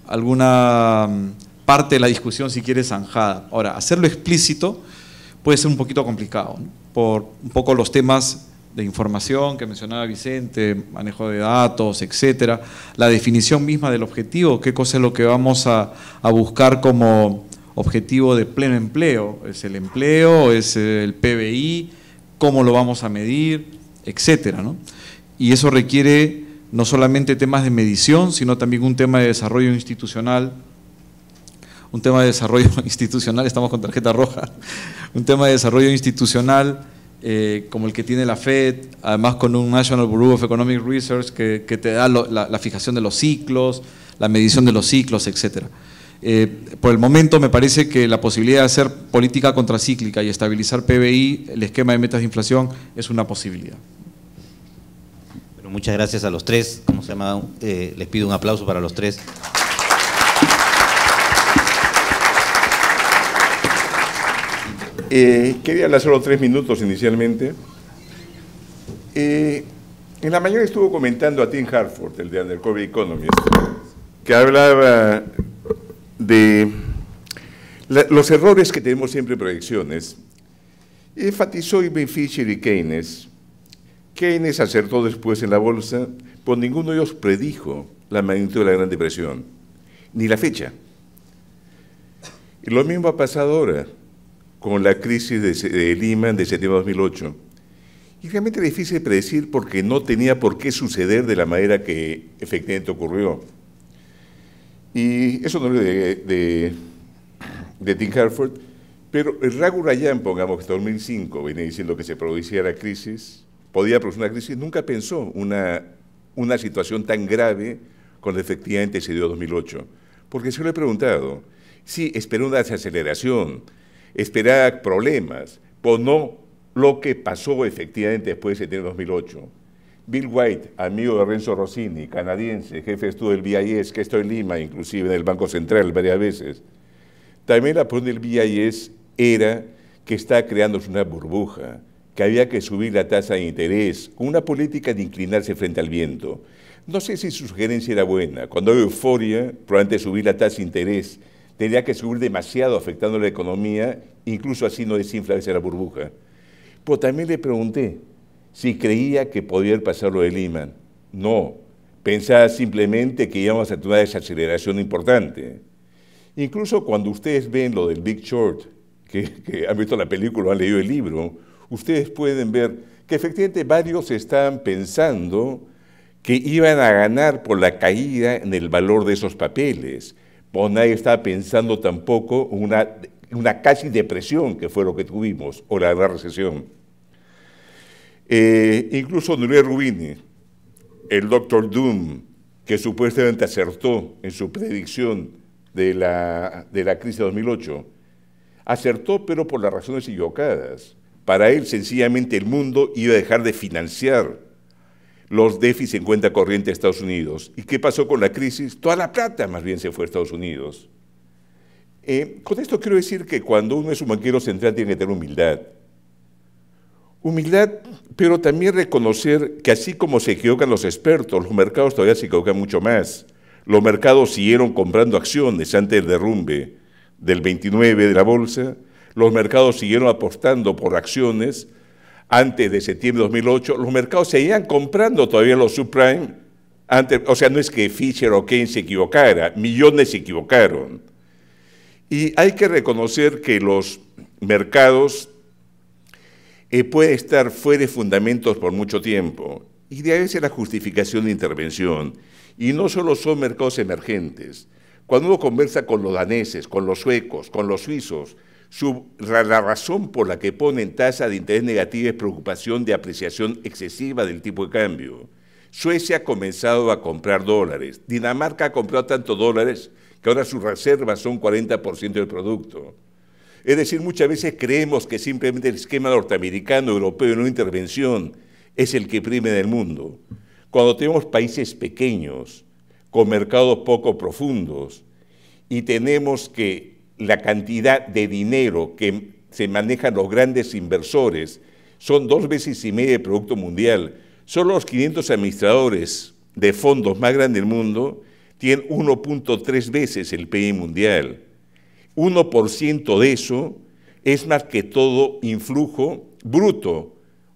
parte de la discusión, si quieres, zanjada. Ahora, hacerlo explícito puede ser un poquito complicado, ¿no? Por un poco los temas de información que mencionaba Vicente, manejo de datos, etcétera, la definición misma del objetivo, qué cosa es lo que vamos a buscar como objetivo de pleno empleo, es el empleo, es el PBI, cómo lo vamos a medir, etcétera, ¿no? Y eso requiere no solamente temas de medición, sino también un tema de desarrollo institucional. Un tema de desarrollo institucional, estamos con tarjeta roja, un tema de desarrollo institucional como el que tiene la FED, además con un National Bureau of Economic Research que te da la fijación de los ciclos, la medición de los ciclos, etcétera. Por el momento me parece que la posibilidad de hacer política contracíclica y estabilizar PBI, el esquema de metas de inflación, es una posibilidad. Bueno, muchas gracias a los tres. ¿Cómo se llama? Les pido un aplauso para los tres. Quería hablar solo 3 minutos inicialmente. En la mañana estuvo comentando a Tim Harford, el de Undercover Economist, que hablaba de los errores que tenemos siempre en proyecciones. Enfatizó Irving Fisher y Keynes. Keynes acertó después en la bolsa, pero ninguno de ellos predijo la magnitud de la Gran Depresión, ni la fecha. Y lo mismo ha pasado ahora con la crisis de Lehman de septiembre de 2008. Y realmente es difícil predecir porque no tenía por qué suceder de la manera que efectivamente ocurrió. Y eso no es de Tim Harford, pero el Raghu Rajan, pongamos que hasta 2005 viene diciendo que se produciera la crisis, podía producir una crisis, nunca pensó una situación tan grave cuando efectivamente se dio en 2008. Porque se lo he preguntado, sí, esperó una desaceleración, esperaba problemas, pero no lo que pasó efectivamente después de septiembre de 2008. Bill White, amigo de Renzo Rossini, canadiense, jefe de estudio del BIS, que estoy en Lima, inclusive en el Banco Central varias veces, también la posición del BIS era que está creándose una burbuja, que había que subir la tasa de interés, con una política de inclinarse frente al viento. No sé si su sugerencia era buena. Cuando hay euforia, probablemente subir la tasa de interés, tendría que subir demasiado afectando la economía, incluso así no desinfla a veces la burbuja. Pero también le pregunté si creía que podía pasar lo de Lehman. No, pensaba simplemente que íbamos a tener una desaceleración importante. Incluso cuando ustedes ven lo del Big Short, que han visto la película o han leído el libro, ustedes pueden ver que efectivamente varios estaban pensando que iban a ganar por la caída en el valor de esos papeles. Pues nadie estaba pensando tampoco una casi depresión, que fue lo que tuvimos, o la gran recesión. Incluso Nouriel Roubini, el Dr. Doom, que supuestamente acertó en su predicción de la crisis de 2008, acertó pero por las razones equivocadas. Para él, sencillamente, el mundo iba a dejar de financiar los déficits en cuenta corriente de Estados Unidos. ¿Y qué pasó con la crisis? Toda la plata más bien se fue a Estados Unidos. Con esto quiero decir que cuando uno es un banquero central tiene que tener humildad. Humildad, pero también reconocer que así como se equivocan los expertos, los mercados todavía se equivocan mucho más. Los mercados siguieron comprando acciones antes del derrumbe del 29 de la bolsa, los mercados siguieron apostando por acciones. Antes de septiembre de 2008, los mercados seguían comprando todavía los subprime. Antes, o sea, no es que Fisher o Keynes se equivocara, millones se equivocaron. Y hay que reconocer que los mercados pueden estar fuera de fundamentos por mucho tiempo. Y de ahí es la justificación de intervención. Y no solo son mercados emergentes. Cuando uno conversa con los daneses, con los suecos, con los suizos, la razón por la que ponen tasa de interés negativa es preocupación de apreciación excesiva del tipo de cambio. Suecia ha comenzado a comprar dólares. Dinamarca ha comprado tantos dólares que ahora sus reservas son 40% del producto. Es decir, muchas veces creemos que simplemente el esquema norteamericano, europeo, no intervención, es el que prime en el mundo. Cuando tenemos países pequeños, con mercados poco profundos, y tenemos que la cantidad de dinero que se manejan los grandes inversores son 2,5 veces del Producto Mundial. Solo los 500 administradores de fondos más grandes del mundo tienen 1.3 veces el PIB mundial. 1% de eso es más que todo influjo bruto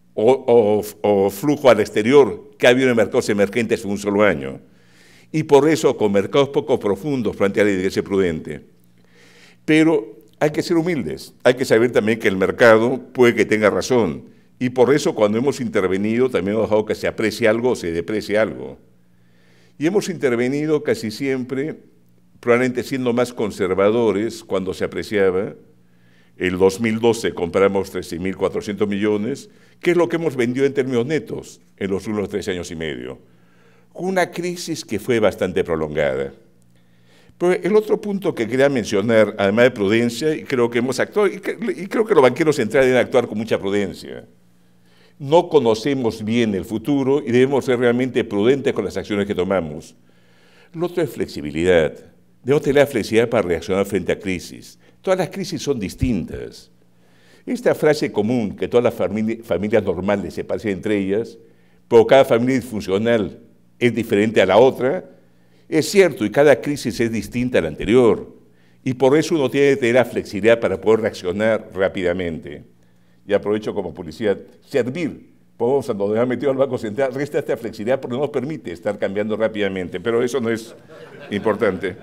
o flujo al exterior que ha habido en mercados emergentes en un solo año. Y por eso, con mercados poco profundos, plantear la ser prudente. Pero hay que ser humildes, hay que saber también que el mercado puede que tenga razón. Y por eso, cuando hemos intervenido, también hemos dejado que se aprecie algo o se deprecie algo. Y hemos intervenido casi siempre, probablemente siendo más conservadores cuando se apreciaba. El 2012 compramos 13.400 millones, que es lo que hemos vendido en términos netos en los últimos 3 años y medio. Una crisis que fue bastante prolongada. Pero el otro punto que quería mencionar, además de prudencia, y creo que hemos actuado, y creo que los banqueros centrales deben actuar con mucha prudencia. No conocemos bien el futuro y debemos ser realmente prudentes con las acciones que tomamos. Lo otro es flexibilidad. Debemos tener la flexibilidad para reaccionar frente a crisis. Todas las crisis son distintas. Esta frase común, que todas las familias normales se parecen entre ellas, pero cada familia disfuncional es diferente a la otra, es cierto, y cada crisis es distinta a la anterior. Y por eso uno tiene que tener la flexibilidad para poder reaccionar rápidamente. Y aprovecho como publicidad, servir. Podemos, donde ha metido el Banco Central, resta esta flexibilidad porque no nos permite estar cambiando rápidamente, pero eso no es importante.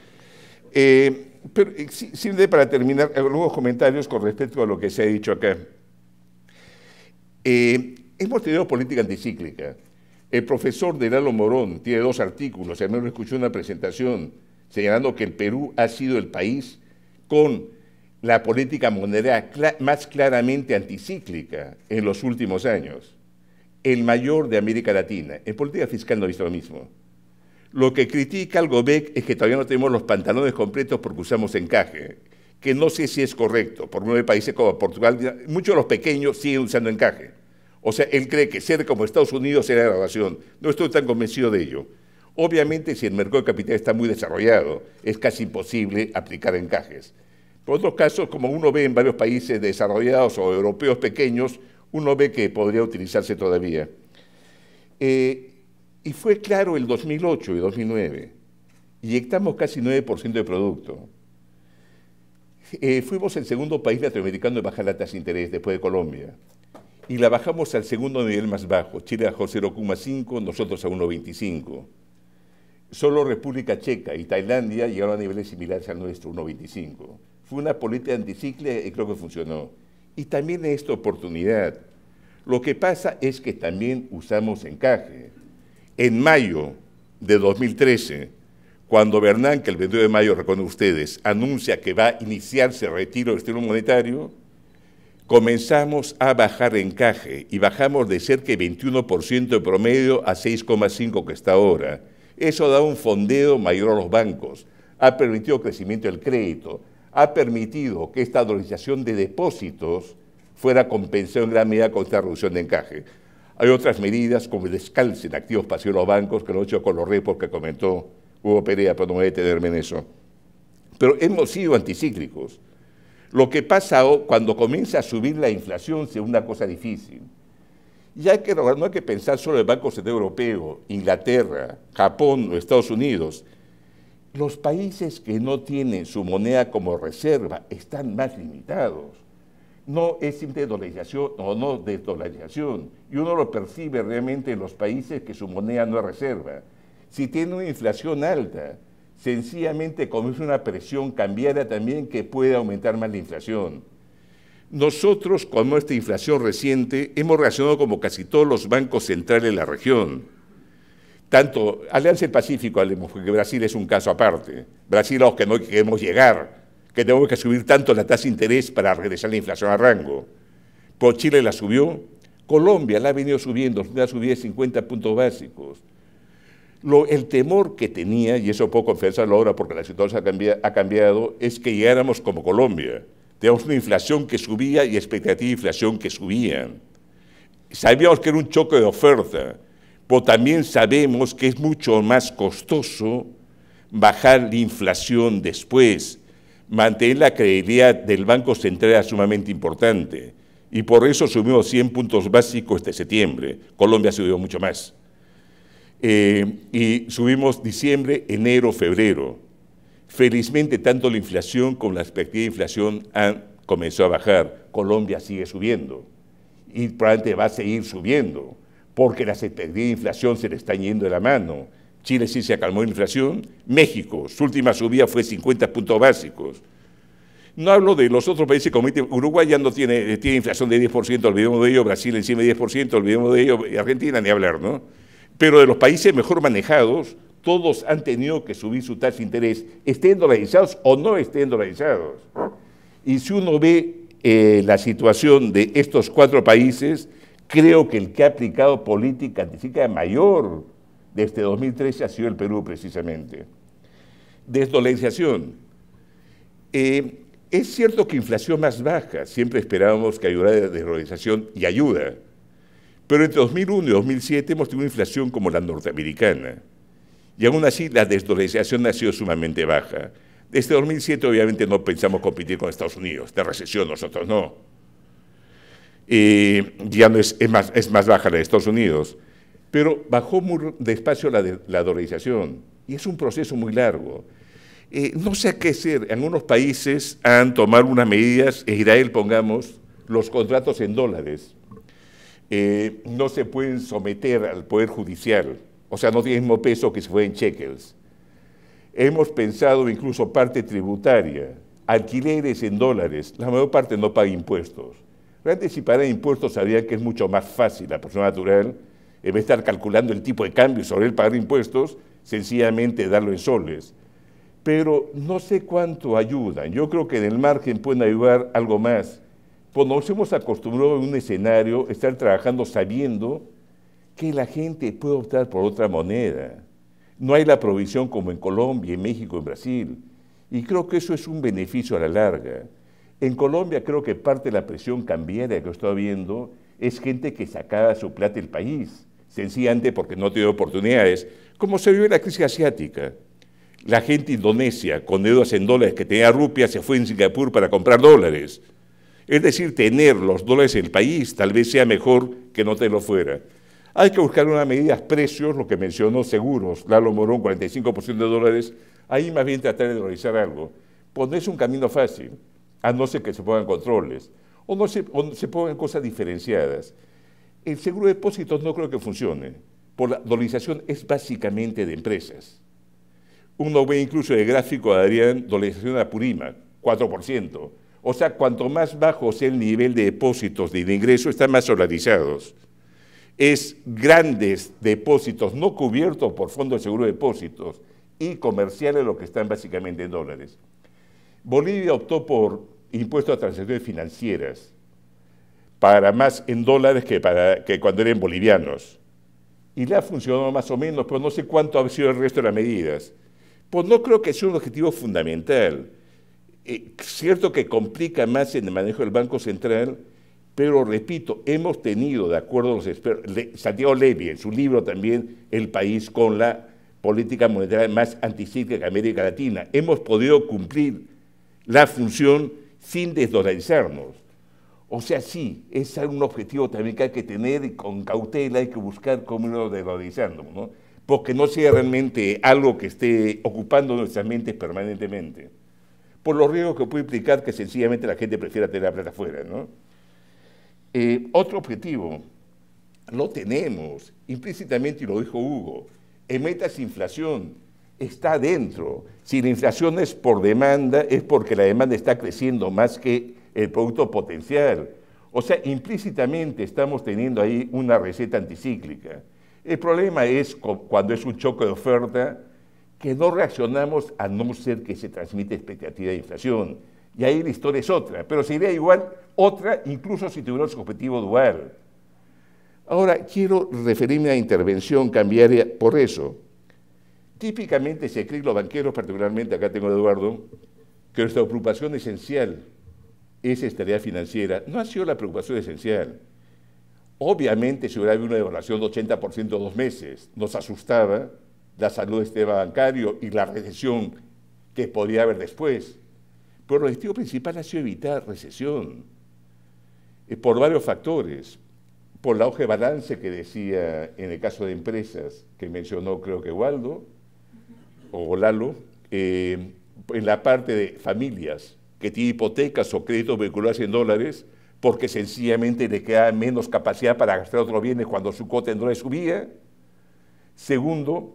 Pero simplemente para terminar, algunos comentarios con respecto a lo que se ha dicho acá. Hemos tenido política anticíclica. El profesor Delano Morón tiene 2 artículos, al menos escuché una presentación señalando que el Perú ha sido el país con la política monetaria más claramente anticíclica en los últimos años, el mayor de América Latina. En política fiscal no he visto lo mismo. Lo que critica al GOBEC es que todavía no tenemos los pantalones completos porque usamos encaje, que no sé si es correcto. Por medio de países como Portugal, muchos de los pequeños siguen usando encaje. O sea, él cree que ser como Estados Unidos será la graduación. No estoy tan convencido de ello. Obviamente, si el mercado de capital está muy desarrollado, es casi imposible aplicar encajes. Por otros casos, como uno ve en varios países desarrollados o europeos pequeños, uno ve que podría utilizarse todavía. Y fue claro el 2008 y 2009. Inyectamos casi 9% de producto. Fuimos el segundo país latinoamericano en bajar la tasa de interés después de Colombia. Y la bajamos al segundo nivel más bajo. Chile bajó 0,5, nosotros a 1,25. Solo República Checa y Tailandia llegaron a niveles similares al nuestro, 1,25. Fue una política anticíclica y creo que funcionó. Y también en esta oportunidad, lo que pasa es que también usamos encaje. En mayo de 2013, cuando Bernanke, el 22 de mayo, recuerden ustedes, anuncia que va a iniciarse el retiro del estímulo monetario, comenzamos a bajar encaje y bajamos de cerca de 21% de promedio a 6,5% que está ahora. Eso da un fondeo mayor a los bancos, ha permitido crecimiento del crédito, ha permitido que esta dolarización de depósitos fuera compensada en gran medida con esta reducción de encaje. Hay otras medidas como el descalce en activos pasivos de los bancos, que lo he hecho con los repos que comentó Hugo Perea, pero no voy a detenerme en eso. Pero hemos sido anticíclicos. Lo que pasa cuando comienza a subir la inflación es una cosa difícil. Y no hay que pensar solo en el Banco Central Europeo, Inglaterra, Japón o Estados Unidos. Los países que no tienen su moneda como reserva están más limitados. No es simple dolarización o no desdolarización, y uno lo percibe realmente en los países que su moneda no es reserva. Si tiene una inflación alta, sencillamente comienza una presión cambiaria también que puede aumentar más la inflación. Nosotros, con nuestra inflación reciente, hemos reaccionado como casi todos los bancos centrales de la región. Tanto Alianza del Pacífico, porque Brasil es un caso aparte. Brasil a los que no queremos llegar, que tenemos que subir tanto la tasa de interés para regresar la inflación a rango. Por Chile la subió, Colombia la ha venido subiendo, la subida de 50 puntos básicos. El temor que tenía, y eso puedo confesarlo ahora porque la situación ha cambiado, es que llegáramos como Colombia. Teníamos una inflación que subía y expectativa de inflación que subían. Sabíamos que era un choque de oferta, pero también sabemos que es mucho más costoso bajar la inflación después. Mantener la credibilidad del Banco Central era sumamente importante, y por eso subimos 100 puntos básicos este septiembre. Colombia subió mucho más. Y subimos diciembre, enero, febrero. Felizmente, tanto la inflación como la expectativa de inflación han comenzado a bajar. Colombia sigue subiendo y probablemente va a seguir subiendo, porque las expectativas de inflación se le están yendo de la mano. Chile sí se acalmó la inflación. México, su última subida fue 50 puntos básicos. No hablo de los otros países como Uruguay ya no tiene inflación de 10%, olvidemos de ello, Brasil encima de 10%, olvidemos de ello, y Argentina ni hablar, ¿no? Pero de los países mejor manejados, todos han tenido que subir su tasa de interés, estén dolarizados o no estén dolarizados. Y si uno ve la situación de estos 4 países, creo que el que ha aplicado política anticipada mayor desde 2013 ha sido el Perú precisamente. Desdolarización. Es cierto que inflación más baja, siempre esperábamos que ayudara la desdolarización y ayuda, pero entre 2001 y 2007 hemos tenido una inflación como la norteamericana, y aún así la desdolarización ha sido sumamente baja. Desde 2007 obviamente no pensamos competir con Estados Unidos, de recesión nosotros no. Ya no es más baja la de Estados Unidos, pero bajó muy despacio la dolarización, y es un proceso muy largo. No sé qué hacer. En algunos países han tomado unas medidas, en Israel pongamos, los contratos en dólares. No se pueden someter al Poder Judicial, o sea, no tiene el mismo peso que si fuera en shekels. Hemos pensado incluso parte tributaria, alquileres en dólares, la mayor parte no paga impuestos. Realmente si pagan impuestos sabrían que es mucho más fácil la persona natural, en vez de estar calculando el tipo de cambio sobre el pagar impuestos, sencillamente darlo en soles. Pero no sé cuánto ayudan. Yo creo que en el margen pueden ayudar algo más. Pues nos hemos acostumbrado en un escenario a estar trabajando sabiendo que la gente puede optar por otra moneda. No hay la provisión como en Colombia, en México, en Brasil. Y creo que eso es un beneficio a la larga. En Colombia creo que parte de la presión cambiaria que estoy viendo es gente que sacaba su plata del país, sencillamente porque no tiene oportunidades, como se vio en la crisis asiática. La gente indonesia con deudas en dólares que tenía rupias se fue en Singapur para comprar dólares. Es decir, tener los dólares en el país tal vez sea mejor que no tenerlo fuera. Hay que buscar unas medidas, precios, lo que mencionó seguros, Lalo Morón, 45% de dólares, ahí más bien tratar de dolarizar algo. Pues no es un camino fácil, a no ser que se pongan controles, o se pongan cosas diferenciadas. El seguro de depósitos no creo que funcione, por la dolarización es básicamente de empresas. Uno ve incluso el gráfico de Adrián, dolarización a Purímac, 4%. O sea, cuanto más bajo sea el nivel de depósitos de ingreso, están más dolarizados. Es grandes depósitos no cubiertos por fondos de seguro de depósitos y comerciales lo que están básicamente en dólares. Bolivia optó por impuestos a transacciones financieras, para más en dólares que cuando eran bolivianos. Y le ha funcionado más o menos, pero no sé cuánto ha sido el resto de las medidas. Pues no creo que sea un objetivo fundamental. Cierto que complica más en el manejo del Banco Central, pero repito, hemos tenido, de acuerdo a los expertos, Santiago Levy, en su libro también, El País con la política monetaria más anticíclica de América Latina, hemos podido cumplir la función sin desdolarizarnos. O sea, sí, es un objetivo también que hay que tener y con cautela hay que buscar cómo irlo desdolarizando, ¿no? porque no sea realmente algo que esté ocupando nuestras mentes permanentemente, por los riesgos que puede implicar que sencillamente la gente prefiera tener la plata afuera, ¿no? Otro objetivo, lo tenemos implícitamente, y lo dijo Hugo, en metas de inflación, está dentro. Si la inflación es por demanda, es porque la demanda está creciendo más que el producto potencial. O sea, implícitamente estamos teniendo ahí una receta anticíclica. El problema es cuando es un choque de oferta, que no reaccionamos a no ser que se transmite expectativa de inflación. Y ahí la historia es otra, pero sería igual otra, incluso si tuviéramos objetivo dual. Ahora, quiero referirme a intervención cambiaria por eso. Típicamente se cree, los banqueros particularmente, acá tengo a Eduardo, que nuestra preocupación esencial es estabilidad financiera. No ha sido la preocupación esencial. Obviamente, si hubiera habido una devaluación de 80% en 2 meses, nos asustaba la salud del sistema bancario y la recesión que podría haber después. Pero el objetivo principal ha sido evitar recesión, por varios factores. Por la hoja de balance que decía en el caso de empresas, que mencionó creo que Waldo, o Lalo, en la parte de familias que tienen hipotecas o créditos vinculados en dólares, porque sencillamente le queda menos capacidad para gastar otros bienes cuando su cuota en dólares subía. Segundo,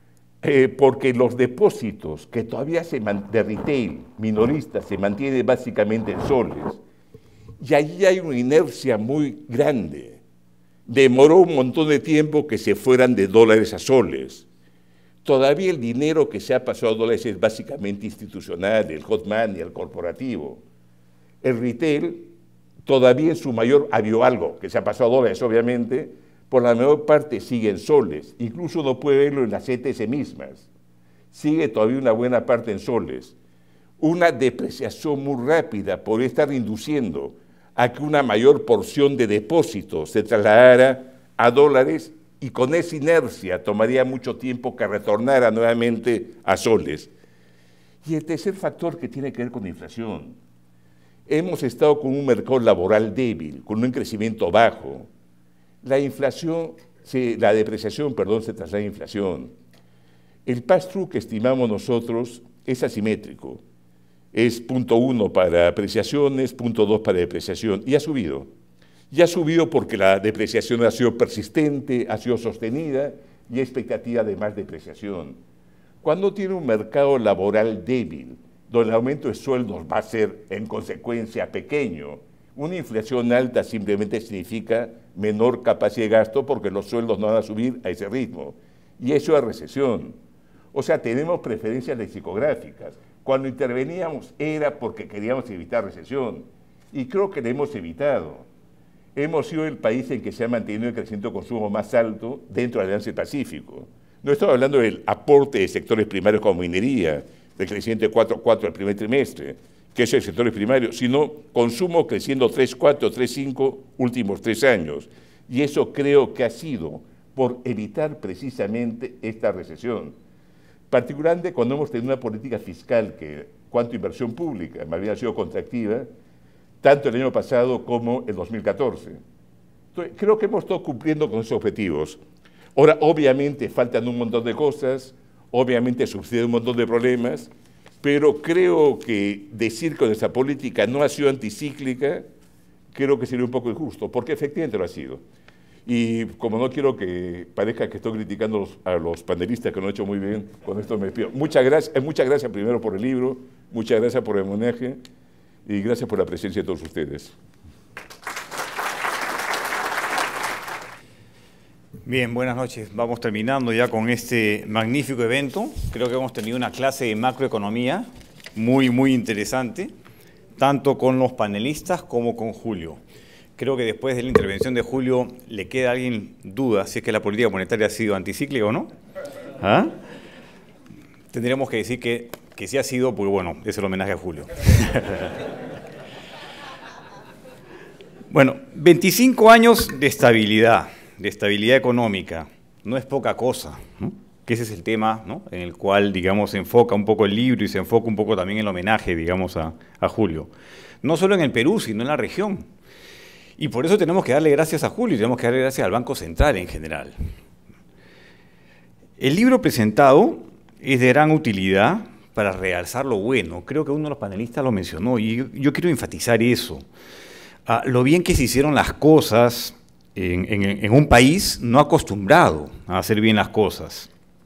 porque los depósitos que todavía de retail, minoristas, se mantienen básicamente en soles, y allí hay una inercia muy grande. Demoró un montón de tiempo que se fueran de dólares a soles. Todavía el dinero que se ha pasado a dólares es básicamente institucional, el hot money, el corporativo. El retail, todavía en su mayor, había algo que se ha pasado a dólares, obviamente, por la mayor parte sigue en soles. Incluso uno puede verlo en las ETS mismas. Sigue todavía una buena parte en soles. Una depreciación muy rápida podría estar induciendo a que una mayor porción de depósitos se trasladara a dólares y con esa inercia tomaría mucho tiempo que retornara nuevamente a soles. Y el tercer factor que tiene que ver con la inflación. Hemos estado con un mercado laboral débil, con un crecimiento bajo. La depreciación, se traslada a inflación. El pass-through que estimamos nosotros es asimétrico. Es 0.1 para apreciaciones, 0.2 para depreciación, y ha subido. Y ha subido porque la depreciación ha sido persistente, ha sido sostenida, y hay expectativa de más depreciación. Cuando tiene un mercado laboral débil, donde el aumento de sueldos va a ser, en consecuencia, pequeño, una inflación alta simplemente significa menor capacidad de gasto porque los sueldos no van a subir a ese ritmo. Y eso es recesión. O sea, tenemos preferencias lexicográficas. Cuando interveníamos era porque queríamos evitar recesión. Y creo que la hemos evitado. Hemos sido el país en que se ha mantenido el crecimiento de consumo más alto dentro de la Alianza del Pacífico. No estamos hablando del aporte de sectores primarios como minería, del crecimiento de 4.4 el primer trimestre, que es el sector primario, sino consumo creciendo 3.4, 3.5 últimos 3 años. Y eso creo que ha sido por evitar precisamente esta recesión. Particularmente cuando hemos tenido una política fiscal que, cuanto a inversión pública, más bien ha sido contractiva, tanto el año pasado como el 2014. Entonces, creo que hemos estado cumpliendo con esos objetivos. Ahora, obviamente, faltan un montón de cosas, obviamente subsisten un montón de problemas, pero creo que decir que nuestra política no ha sido anticíclica, creo que sería un poco injusto, porque efectivamente lo ha sido. Y como no quiero que parezca que estoy criticando a los panelistas que lo han hecho muy bien, con esto me despido. Muchas gracias primero por el libro, muchas gracias por el homenaje y gracias por la presencia de todos ustedes. Bien, buenas noches. Vamos terminando ya con este magnífico evento. Creo que hemos tenido una clase de macroeconomía muy interesante, tanto con los panelistas como con Julio. Creo que después de la intervención de Julio le queda a alguien duda si es que la política monetaria ha sido anticíclica o no. ¿Ah? Tendríamos que decir que sí ha sido, porque bueno, es el homenaje a Julio. Bueno, 25 años de estabilidad económica, no es poca cosa, ¿no? Que ese es el tema, ¿no?, en el cual, digamos, se enfoca un poco el libro y se enfoca un poco también el homenaje, digamos, a Julio. No solo en el Perú, sino en la región. Y por eso tenemos que darle gracias a Julio y tenemos que darle gracias al Banco Central en general. El libro presentado es de gran utilidad para realzar lo bueno. Creo que uno de los panelistas lo mencionó y yo quiero enfatizar eso. Lo bien que se hicieron las cosas en un país no acostumbrado a hacer bien las cosas.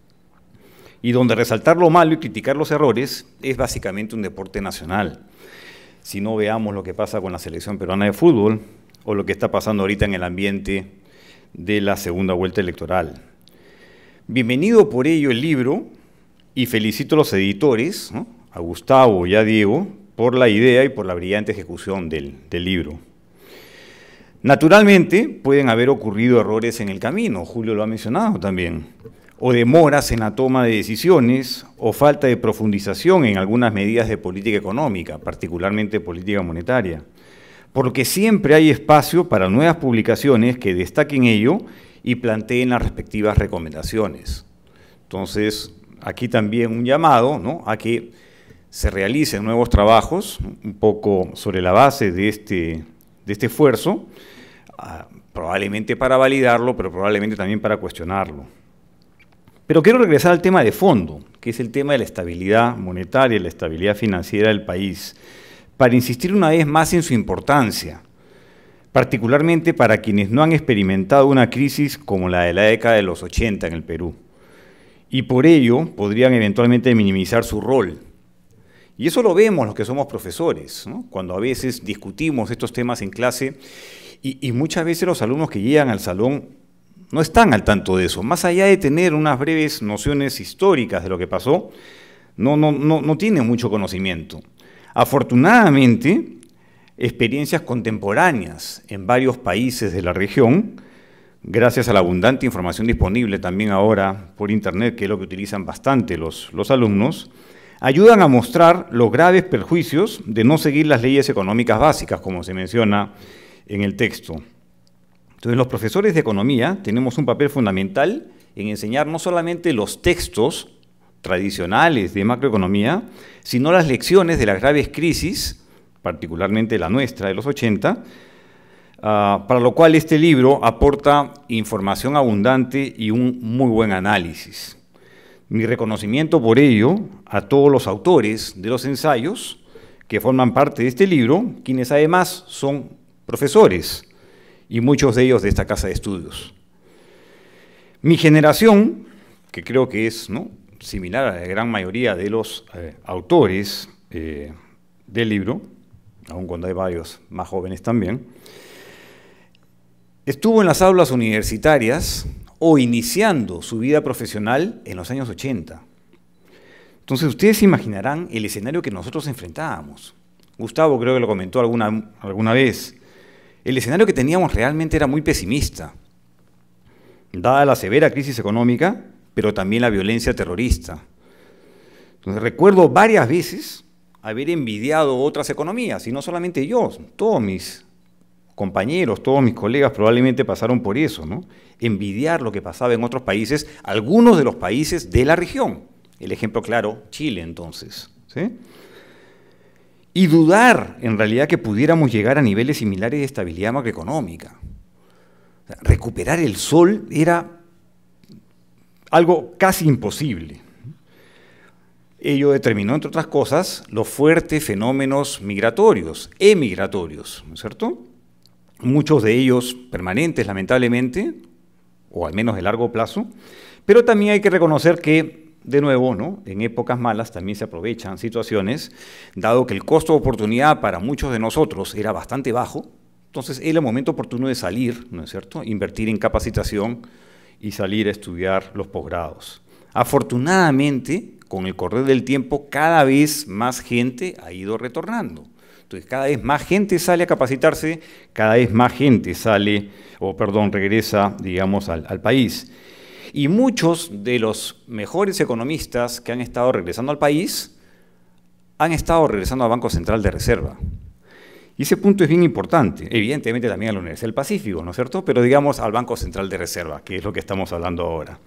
Y donde resaltar lo malo y criticar los errores es básicamente un deporte nacional. Si no, veamos lo que pasa con la selección peruana de fútbol o lo que está pasando ahorita en el ambiente de la segunda vuelta electoral. Bienvenido por ello el libro y felicito a los editores, ¿no?, a Gustavo y a Diego, por la idea y por la brillante ejecución del libro. Naturalmente, pueden haber ocurrido errores en el camino, Julio lo ha mencionado también, o demoras en la toma de decisiones, o falta de profundización en algunas medidas de política económica, particularmente política monetaria, porque siempre hay espacio para nuevas publicaciones que destaquen ello y planteen las respectivas recomendaciones. Entonces, aquí también un llamado, ¿no?, a que se realicen nuevos trabajos, un poco sobre la base de este esfuerzo, probablemente para validarlo, pero probablemente también para cuestionarlo. Pero quiero regresar al tema de fondo, que es el tema de la estabilidad monetaria, la estabilidad financiera del país, para insistir una vez más en su importancia, particularmente para quienes no han experimentado una crisis como la de la década de los 80 en el Perú, y por ello podrían eventualmente minimizar su rol. Y eso lo vemos los que somos profesores, ¿no?, cuando a veces discutimos estos temas en clase y muchas veces los alumnos que llegan al salón no están al tanto de eso. Más allá de tener unas breves nociones históricas de lo que pasó, no tienen mucho conocimiento. Afortunadamente, experiencias contemporáneas en varios países de la región, gracias a la abundante información disponible también ahora por Internet, que es lo que utilizan bastante los alumnos, ayudan a mostrar los graves perjuicios de no seguir las leyes económicas básicas, como se menciona en el texto. Entonces, los profesores de economía tenemos un papel fundamental en enseñar no solamente los textos tradicionales de macroeconomía, sino las lecciones de las graves crisis, particularmente la nuestra de los 80, para lo cual este libro aporta información abundante y un muy buen análisis. Mi reconocimiento por ello a todos los autores de los ensayos que forman parte de este libro, quienes además son profesores, y muchos de ellos de esta casa de estudios. Mi generación, que creo que es, ¿no?, similar a la gran mayoría de los autores del libro, aun cuando hay varios más jóvenes también, estuvo en las aulas universitarias o iniciando su vida profesional en los años 80. Entonces, ustedes se imaginarán el escenario que nosotros enfrentábamos. Gustavo creo que lo comentó alguna vez. El escenario que teníamos realmente era muy pesimista, dada la severa crisis económica, pero también la violencia terrorista. Entonces, recuerdo varias veces haber envidiado otras economías, y no solamente yo, todos mis compañeros, todos mis colegas probablemente pasaron por eso, ¿no? Envidiar lo que pasaba en otros países, algunos de los países de la región. El ejemplo claro, Chile entonces, ¿sí? Y dudar en realidad que pudiéramos llegar a niveles similares de estabilidad macroeconómica. O sea, recuperar el sol era algo casi imposible. Ello determinó, entre otras cosas, los fuertes fenómenos migratorios, emigratorios, ¿no es cierto? Muchos de ellos permanentes, lamentablemente, o al menos de largo plazo, pero también hay que reconocer que, de nuevo, ¿no?, en épocas malas también se aprovechan situaciones, dado que el costo de oportunidad para muchos de nosotros era bastante bajo, entonces era el momento oportuno de salir, ¿no es cierto?, invertir en capacitación y salir a estudiar los posgrados. Afortunadamente, con el correr del tiempo, cada vez más gente ha ido retornando. Entonces, cada vez más gente sale a capacitarse, cada vez más gente regresa, digamos, al país. Y muchos de los mejores economistas que han estado regresando al país han estado regresando al Banco Central de Reserva. Y ese punto es bien importante, evidentemente también a la Universidad del Pacífico, ¿no es cierto?, pero digamos al Banco Central de Reserva, que es lo que estamos hablando ahora.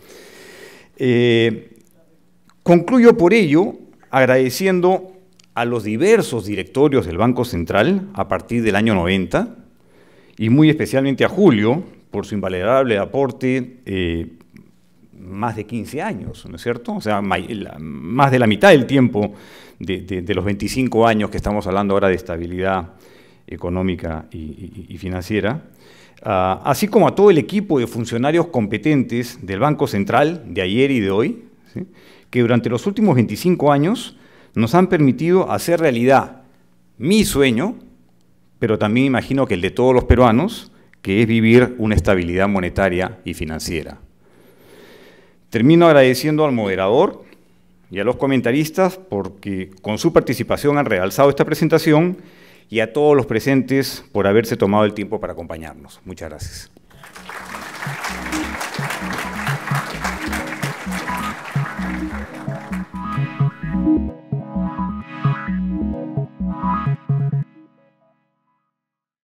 Concluyo por ello agradeciendo a los diversos directorios del Banco Central a partir del año 90, y muy especialmente a Julio por su invalorable aporte, más de 15 años, ¿no es cierto? O sea, más de la mitad del tiempo de los 25 años que estamos hablando ahora de estabilidad económica y financiera, así como a todo el equipo de funcionarios competentes del Banco Central de ayer y de hoy, ¿sí?, que durante los últimos 25 años nos han permitido hacer realidad mi sueño, pero también imagino que el de todos los peruanos, que es vivir una estabilidad monetaria y financiera. Termino agradeciendo al moderador y a los comentaristas porque con su participación han realzado esta presentación y a todos los presentes por haberse tomado el tiempo para acompañarnos. Muchas gracias.